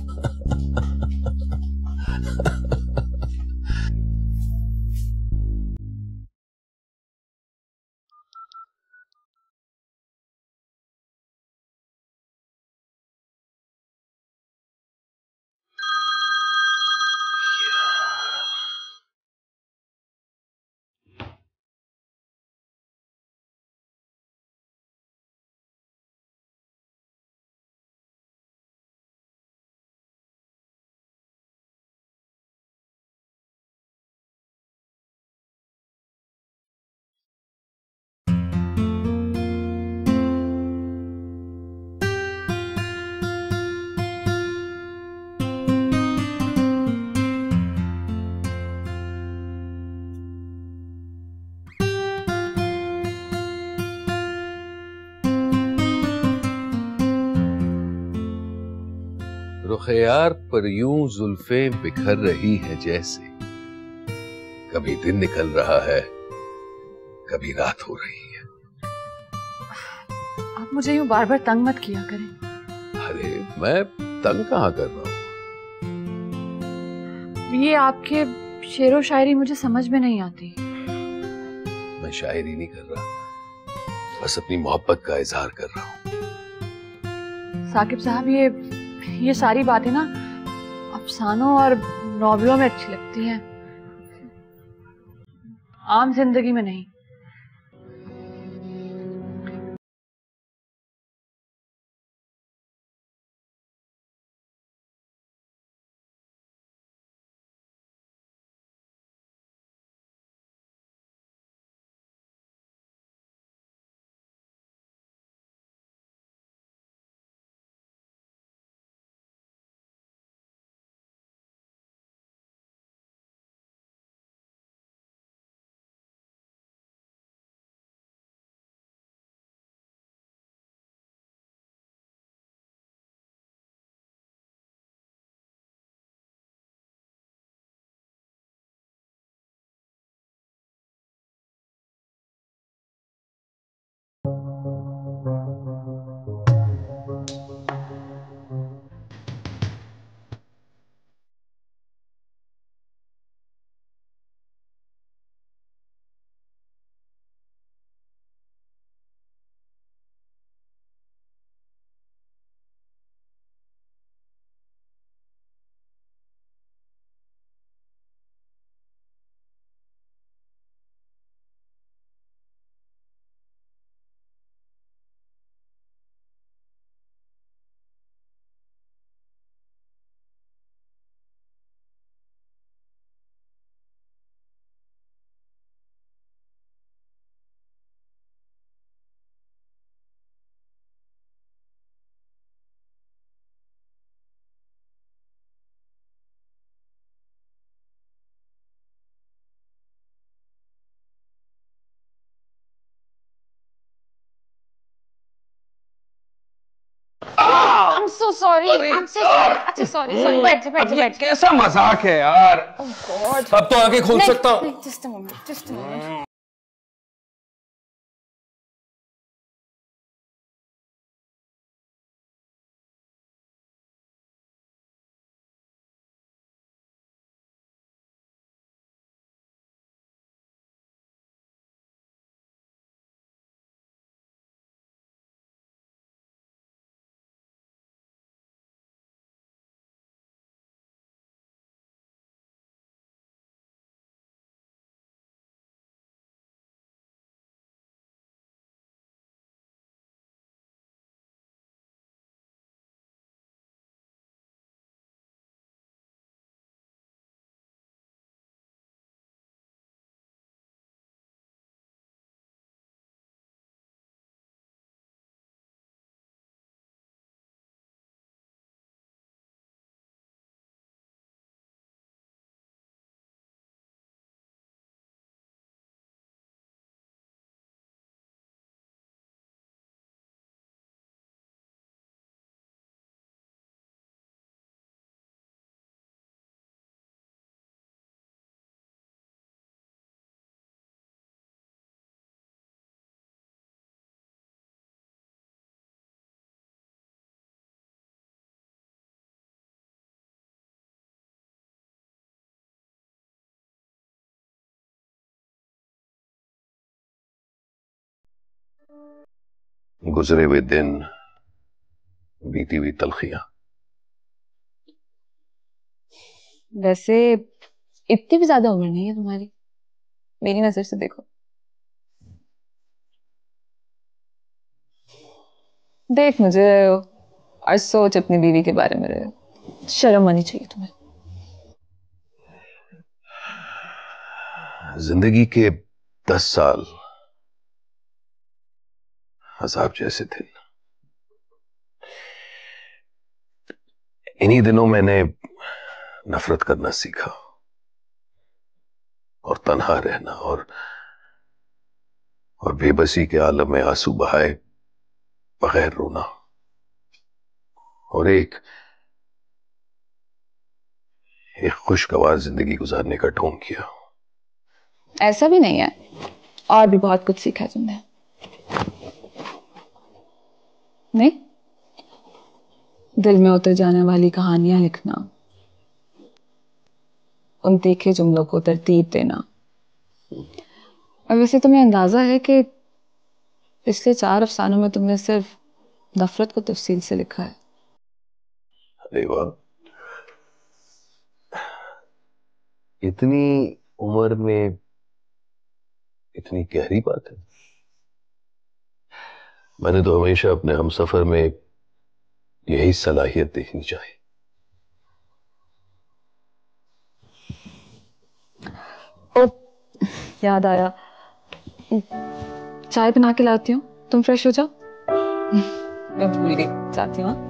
रुखे यार पर यूं जुल्फें बिखर रही हैं जैसे, कभी दिन निकल रहा है, कभी रात हो रही है।
आप मुझे यूं बार बार तंग मत किया करें।
अरे मैं तंग कहाँ कर रहा हूँ?
ये आपके शेरो शायरी मुझे समझ में नहीं आती।
मैं शायरी नहीं कर रहा, बस अपनी मोहब्बत का इजहार कर रहा हूँ।
साकिब साहब, ये सारी बातें ना अफसानों और नॉवलों में अच्छी लगती हैं, आम जिंदगी में नहीं।
sorry. I'm so sorry. अच्छा sorry. बैठ.
कैसा मजाक है यार?
Oh God.
अब तो आगे खोल सकता हूँ.
Just a moment.
गुजरे हुए दिन, बीती हुई तलखियां।
वैसे इतनी भी ज्यादा उम्र नहीं है तुम्हारी, मेरी नजर से देखो। देख मुझे और सोच अपनी बीवी के बारे में, शर्म आनी चाहिए तुम्हें।
जिंदगी के 10 साल अजाब जैसे थे। इन्हीं दिनों मैंने नफरत करना सीखा और तन्हा रहना और बेबसी के आलम में आंसू बहाए बगैर रोना और एक खुशगवार जिंदगी गुजारने का ढोंग किया।
ऐसा भी नहीं है, और भी बहुत कुछ सीखा तुमने। नहीं, दिल में उतर जाने वाली कहानियां लिखना, उन तीखे जुमलों को तरतीब देना। और वैसे तुम्हें अंदाजा है कि पिछले 4 अफसानों में तुमने सिर्फ नफरत को तफसील से लिखा है।
अरे वाह, इतनी उम्र में इतनी गहरी बात है। मैंने तो हमेशा अपने हमसफर में यही सलाहियत देखनी चाहिए।
ओ, याद आया, चाय बना के लाती हूँ, तुम फ्रेश हो जाओ। मैं भूल गई, जाती हूँ।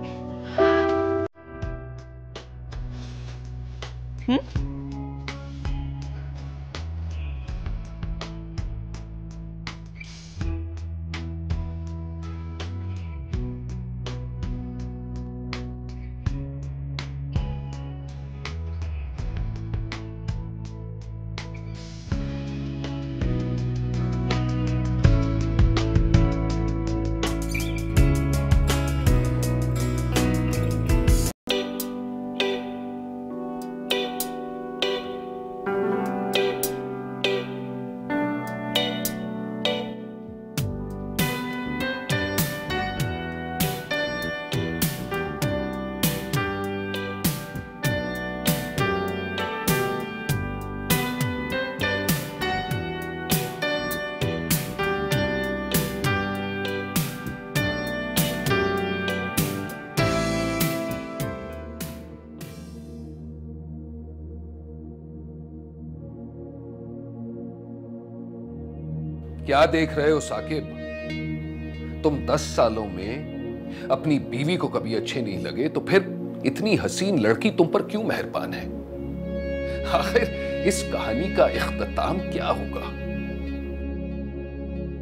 क्या देख रहे हो साकिब? तुम 10 सालों में अपनी बीवी को कभी अच्छे नहीं लगे तो फिर इतनी हसीन लड़की तुम पर क्यों मेहरबान है? आखिर इस कहानी का इख्तिताम क्या होगा?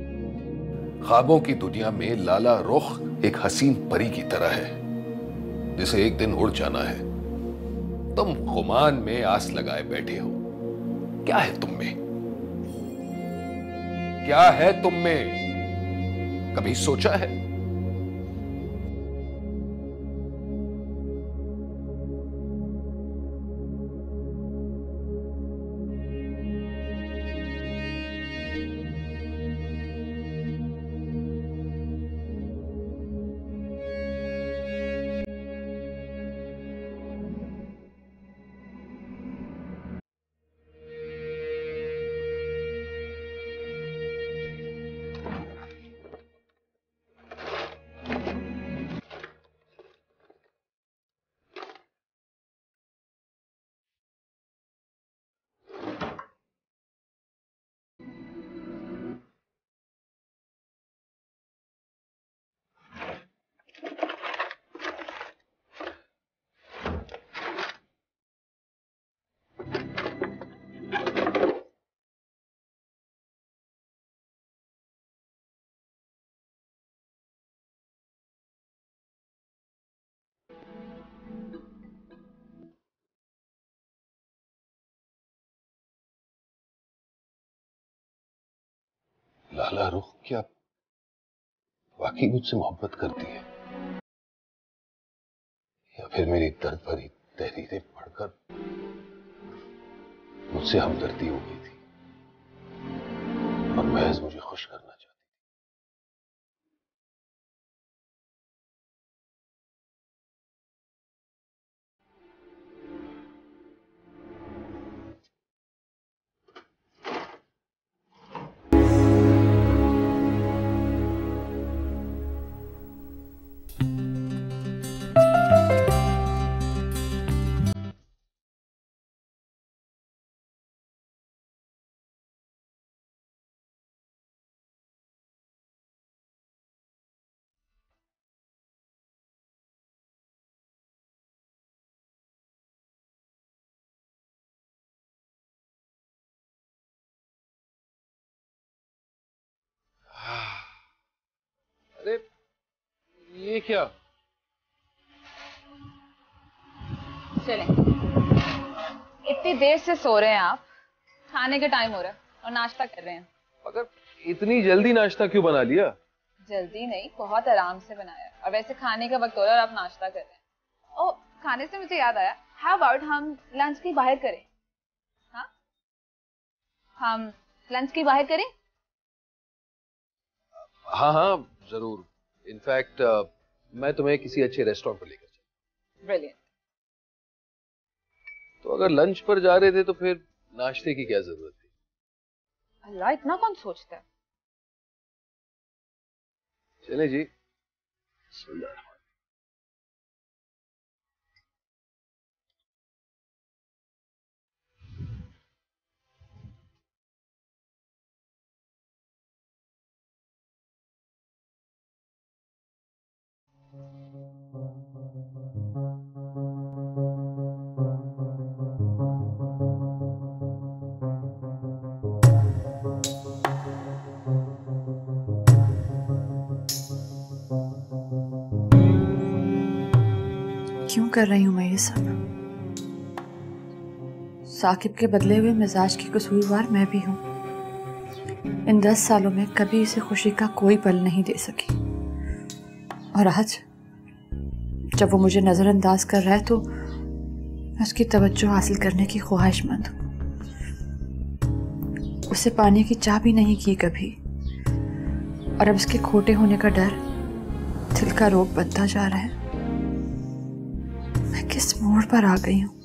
ख्वाबों की दुनिया में लाला रुख एक हसीन परी की तरह है, जिसे एक दिन उड़ जाना है। तुम गुमान में आस लगाए बैठे हो। क्या है तुम में? क्या है तुम में? कभी सोचा है? लाला रुख क्या वाकई मुझसे मोहब्बत करती है, या फिर मेरी दर्द भरी तहरीरें पढ़कर मुझसे हमदर्दी हो गई थी और महज मुझे खुश करना चाहती थी। अरे ये क्या?
चलें। इतनी देर से सो रहे हैं आप, खाने का टाइम हो रहा है और नाश्ता कर रहे हैं।
मगर इतनी जल्दी नाश्ता क्यों बना लिया?
जल्दी नहीं, बहुत आराम से बनाया। और वैसे खाने का वक्त हो रहा है और आप नाश्ता कर रहे हैं। ओ, खाने से मुझे याद आया, हाउ अबाउट हम लंच की बाहर करें? हाँ, हम लंच की बाहर करें?
हाँ हाँ जरूर। इनफैक्ट मैं तुम्हें किसी अच्छे रेस्टोरेंट पर लेकर चलूं।
ब्रिलियंट।
तो अगर लंच पर जा रहे थे तो फिर नाश्ते की क्या जरूरत थी?
अल्लाह, इतना कौन सोचता है?
चले जी। बिस्मिल्लाह।
क्यों कर रही हूं मैं ये सब? साकिब के बदले हुए मिजाज की कसूरवार मैं भी हूं। इन 10 सालों में कभी इसे खुशी का कोई पल नहीं दे सकी, और आज जब वो मुझे नजरअंदाज कर रहा है तो मैं उसकी तवज्जो हासिल करने की ख्वाहिशमंद हूं। उसे पाने की चाह भी नहीं की कभी, और अब इसके खोटे होने का डर दिल का रोग बनता जा रहा है। मैं किस मोड़ पर आ गई हूं?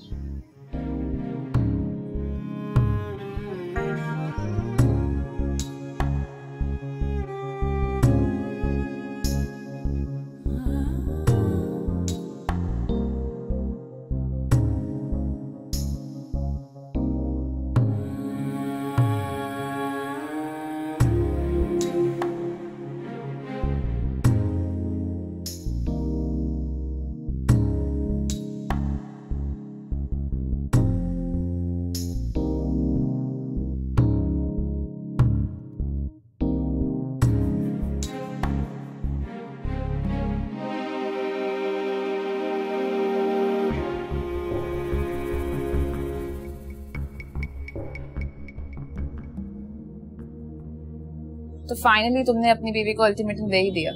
तो फाइनली तुमने अपनी बीवी को अल्टीमेटम दे ही दिया।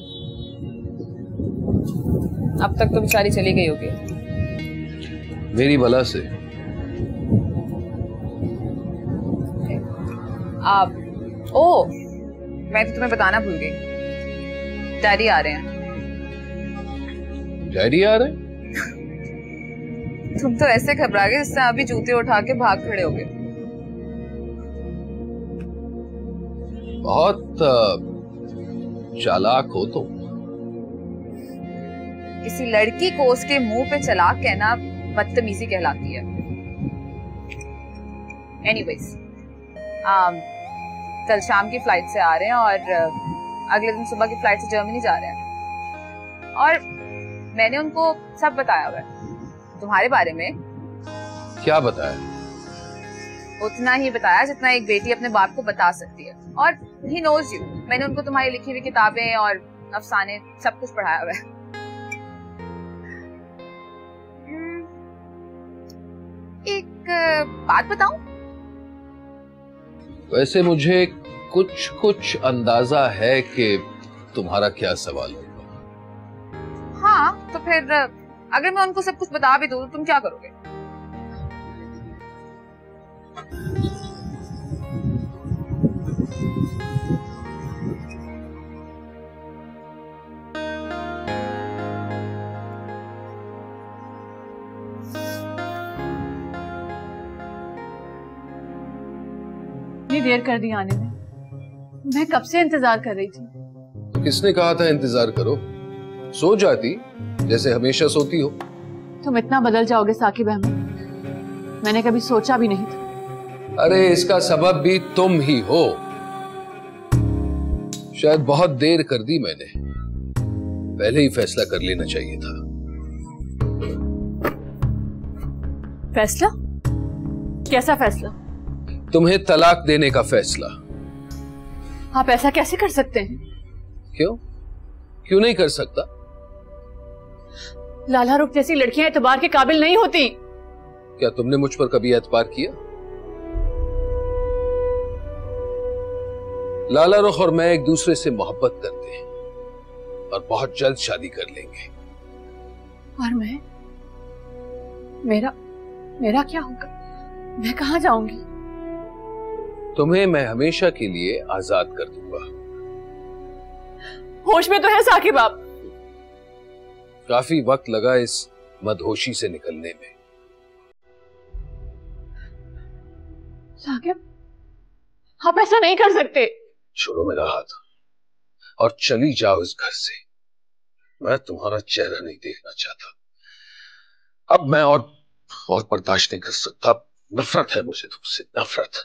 अब तक तो बेचारी चली गई होगी।
मेरी बला से।
आप मैं तो तुम्हें बताना भूल गई, डैडी आ रहे हैं।
डैडी आ रहे हैं?
तुम तो ऐसे घबरा गए जिससे अभी जूते उठा के भाग खड़े हो गए।
बहुत चालाक हो तुम।
किसी लड़की को उसके मुंह पे चालाक कहना बदतमीजी कहलाती है। एनीवेज, कल शाम की फ्लाइट से आ रहे हैं और अगले दिन सुबह की फ्लाइट से जर्मनी जा रहे हैं। और मैंने उनको सब बताया हुआ है तुम्हारे बारे में।
क्या बताया?
उतना ही बताया जितना एक बेटी अपने बाप को बता सकती है। और ही नोज यू। मैंने उनको तुम्हारी लिखी हुई किताबें और अफसाने सब कुछ पढ़ाया हुआ है। एक बात बताऊं?
वैसे मुझे कुछ कुछ अंदाजा है कि तुम्हारा क्या सवाल होगा।
हाँ, तो फिर अगर मैं उनको सब कुछ बता भी दूं तो तुम क्या करोगे?
इतनी देर कर दी आने में। मैं कब से इंतजार कर रही थी।
तो किसने कहा था इंतजार करो? सो जाती जैसे हमेशा सोती हो।
तुम इतना बदल जाओगे साकिब अहमद, मैंने कभी सोचा भी नहीं था।
अरे इसका सबब भी तुम ही हो। शायद बहुत देर कर दी मैंने, पहले ही फैसला कर लेना चाहिए था।
फैसला? कैसा फैसला?
तुम्हें तलाक देने का फैसला।
आप ऐसा कैसे कर सकते हैं?
क्यों? क्यों नहीं कर सकता?
लाला रुख जैसी लड़कियां एतबार के काबिल नहीं होती।
क्या तुमने मुझ पर कभी एतबार किया? लाला रुख और मैं एक दूसरे से मोहब्बत करते हैं और बहुत जल्द शादी कर लेंगे।
और मैं? मेरा क्या होगा? मैं कहां जाऊंगी?
तुम्हें मैं हमेशा के लिए आजाद कर दूंगा।
होश में तो है साकिब आप?
काफी वक्त लगा इस मदहोशी से निकलने में।
साकिब, आप ऐसा नहीं कर सकते।
छोड़ो मेरा हाथ और चली जाओ इस घर से। मैं तुम्हारा चेहरा नहीं देखना चाहता। अब मैं और बर्दाश्त नहीं कर सकता। नफरत है मुझे तुमसे, नफरत।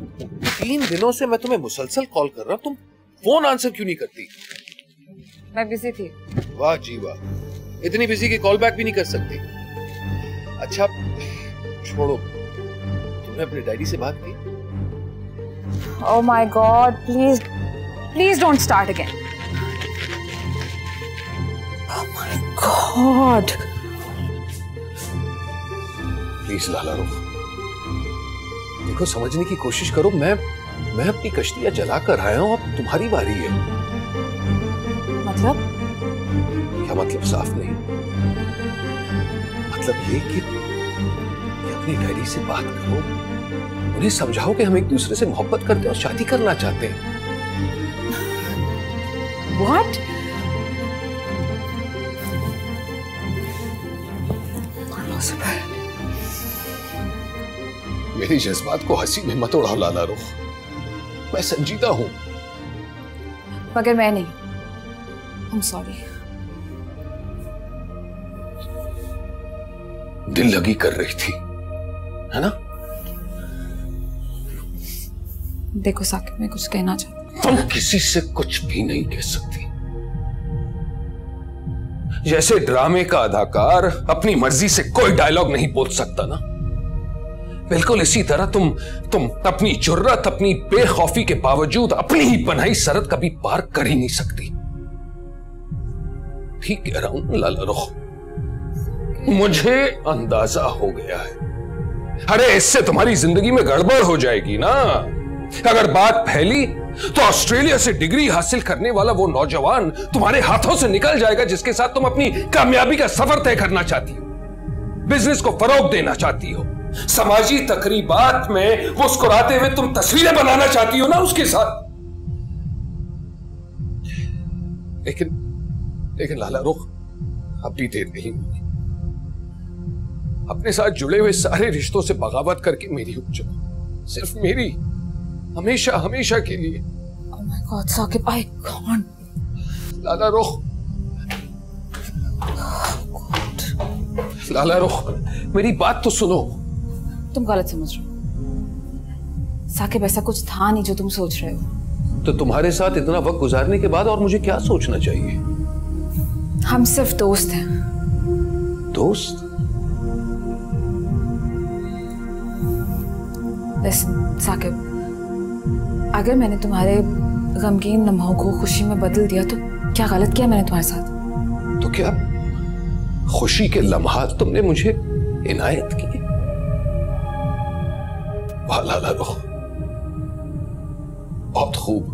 3 दिनों से मैं तुम्हें मुसलसल कॉल कर रहा हूं, तुम फोन आंसर क्यों नहीं करती?
मैं बिजी थी।
वाह जी वाह, इतनी बिजी कि कॉल बैक भी नहीं कर सकती। अच्छा छोड़ो, तुमने अपने डैडी से बात की?
Oh my God, please don't start again. Oh my God.
Please Lala Rukh, देखो समझने की कोशिश करो। मैं अपनी कश्तियां जला कर आया हूं, अब तुम्हारी बारी है।
मतलब?
क्या मतलब? साफ नहीं, मतलब ये कि अपने डैडी से बात करो, उन्हें समझाओ कि हम एक दूसरे से मोहब्बत करते हैं और शादी करना चाहते हैं।
What?
मेरी जज्बात को हंसी में मत उड़ाओ लाला रुख, मैं संजीदा हूं।
मगर मैं नहीं। I'm sorry.
दिल लगी कर रही थी, है ना?
देखो साकिब, मैं कुछ कहना चाहती।
तुम किसी से कुछ भी नहीं कह सकती। जैसे ड्रामे का अदाकार अपनी मर्जी से कोई डायलॉग नहीं बोल सकता ना, बिल्कुल इसी तरह तुम अपनी जुर्रत, अपनी बेखौफी के बावजूद अपनी ही बनाई सरहद कभी पार कर ही नहीं सकती। ठीक कह रहा हूं लाला रुख, मुझे अंदाजा हो गया है। अरे इससे तुम्हारी जिंदगी में गड़बड़ हो जाएगी ना। अगर बात फैली तो ऑस्ट्रेलिया से डिग्री हासिल करने वाला वो नौजवान तुम्हारे हाथों से निकल जाएगा जिसके साथ तुम अपनी कामयाबी का सफर तय करना चाहती हो, बिजनेस को फरोग देना चाहती हो, समाजी तकरीबात में मुस्कुराते हुए तुम तस्वीरें बनाना चाहती हो ना उसके साथ। लेकिन लाला रुख, अभी देर नहीं हुई। अपने साथ जुड़े हुए सारे रिश्तों से बगावत करके मेरी उठ जाओ, सिर्फ मेरी, हमेशा हमेशा के लिए।
Oh my God, Saqib, I can't.
लाला रुख, लाला रुख, मेरी बात तो सुनो।
तुम गलत समझ रहे हो साकिब, ऐसा कुछ था नहीं जो तुम सोच रहे हो।
तो तुम्हारे साथ इतना वक्त गुजारने के बाद और मुझे क्या सोचना चाहिए?
हम सिर्फ दोस्त हैं।
दोस्त?
Listen, साकिब, अगर मैंने तुम्हारे गमगीन लम्हों को खुशी में बदल दिया तो क्या गलत किया मैंने तुम्हारे साथ?
तो क्या खुशी के लम्हात तुमने मुझे इनायत किए? वाह लाला रुख, बहुत खूब।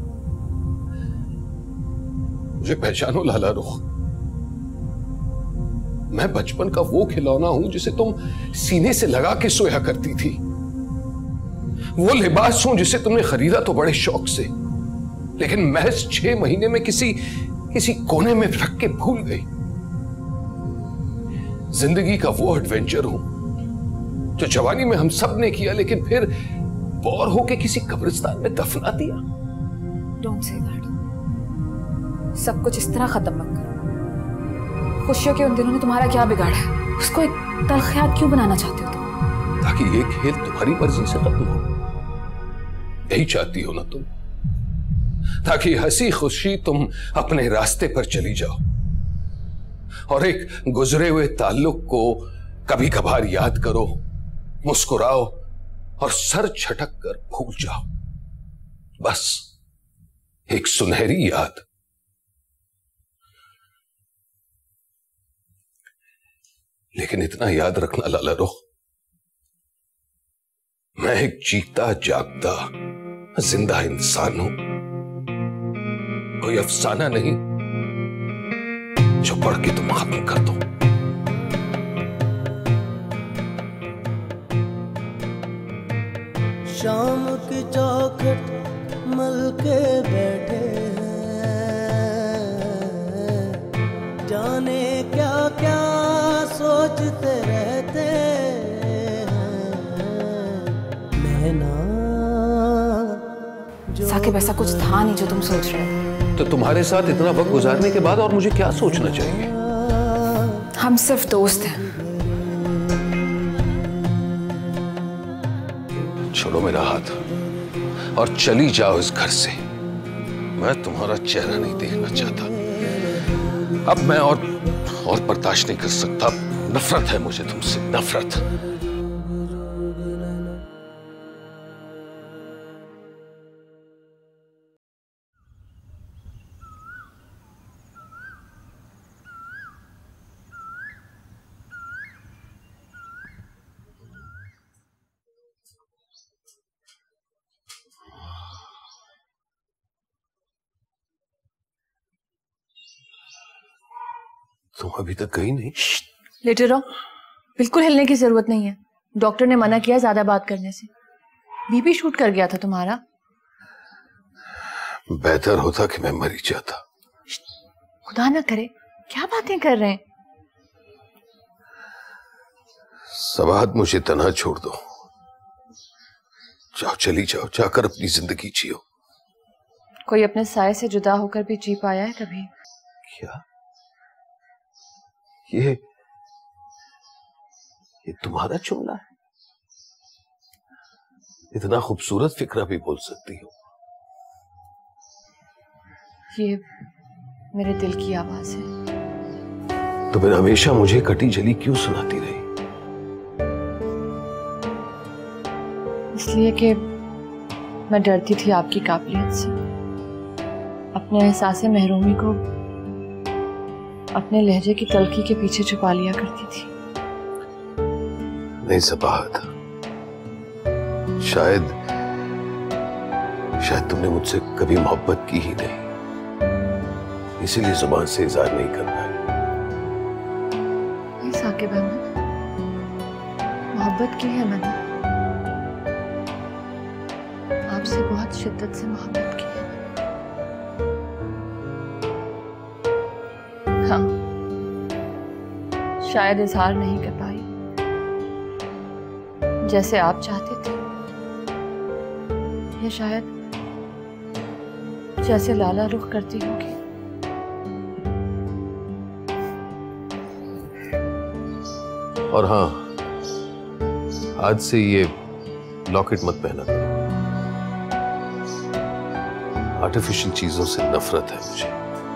मुझे पहचानो लाला रुख, मैं बचपन का वो खिलौना हूं जिसे तुम सीने से लगा के सोया करती थी, वो लिबास हूं जिसे तुमने खरीदा तो बड़े शौक से, लेकिन महज 6 महीने में किसी कोने में रख के भूल गई। जिंदगी का वो एडवेंचर हूं जो जवानी में हम सब ने किया, लेकिन फिर बोर होके किसी कब्रिस्तान में दफना दिया।
Don't say that. सब कुछ इस तरह खत्म मत करो। खुशियों के उन दिनों ने तुम्हारा क्या बिगाड़ा है? उसको एक तलखियात क्यों बनाना चाहते हो तुम?
ताकि ये खेल तुम्हारी मर्जी से खत्म हो, यही चाहती हो ना तुम? ताकि हंसी खुशी तुम अपने रास्ते पर चली जाओ और एक गुजरे हुए ताल्लुक को कभी कभार याद करो, मुस्कुराओ और सर झटक कर भूल जाओ। बस एक सुनहरी याद। लेकिन इतना याद रखना लाला रुख, मैं एक जीता जागता जिंदा इंसान हूं, कोई अफसाना नहीं जो पढ़ के तुम खत्म कर दो।
शाम की चौखट मल के बैठे हैं, जाने क्या क्या सोचते रहते हैं।
साकिब, ऐसा कुछ था नहीं जो तुम सोच रहे हो।
तो तुम्हारे साथ इतना वक्त गुजारने के बाद और मुझे क्या सोचना चाहिए?
हम सिर्फ दोस्त हैं।
छोड़ो मेरा हाथ और चली जाओ इस घर से। मैं तुम्हारा चेहरा नहीं देखना चाहता। अब मैं और बर्दाश्त नहीं कर सकता। नफरत है मुझे तुमसे, नफरत। तुम अभी तक गई नहीं?
लेटे रहो, बिल्कुल हिलने की जरूरत नहीं है। डॉक्टर ने मना किया ज्यादा बात करने से। बीपी शूट कर गया था तुम्हारा।
बेहतर होता कि मैं मर ही जाता।
खुदा ना करे, क्या बातें कर रहे हैं?
सवाद, मुझे तन्हा छोड़ दो। जाओ, चली जाओ, जाकर अपनी जिंदगी जियो।
कोई अपने साये से जुदा होकर भी जी पाया है कभी?
क्या ये तुम्हारा चुनना है? इतना खूबसूरत फिक्रा भी बोल सकती हो।
ये मेरे दिल की आवाज है।
तो फिर हमेशा मुझे कटी जली क्यों सुनाती रही?
इसलिए कि मैं डरती थी आपकी काबिलियत से। अपने एहसास महरूमी को अपने लहजे की तलखी के पीछे छुपा लिया करती थी।
नहीं सबाहत, शायद तुमने मुझसे कभी मोहब्बत की ही नहीं, इसीलिए जुबान से इज़हार नहीं कर पाई।
नहीं साकिब अहमद, मोहब्बत की है मैंने। आपसे बहुत शिद्दत से मोहब्बत की है। हाँ, शायद इजहार नहीं कर पाई जैसे आप चाहते थे, या शायद जैसे लाला रुख करती होगी।
और हाँ, आज से ये लॉकेट मत पहना करो। आर्टिफिशियल चीजों से नफरत है मुझे।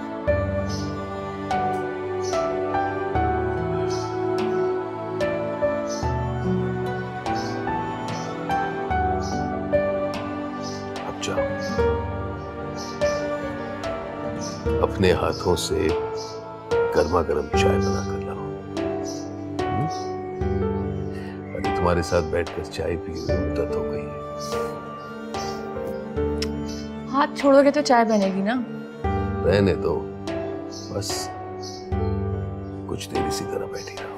अब जाओ, अपने हाथों से गर्मा गर्म चाय बना कर लाओ। अरे तुम्हारे साथ बैठकर चाय पी मुद्दत हो गई है।
हाथ छोड़ोगे तो चाय बनेगी ना?
रहने दो, बस कुछ देर इसी तरह बैठी रहो।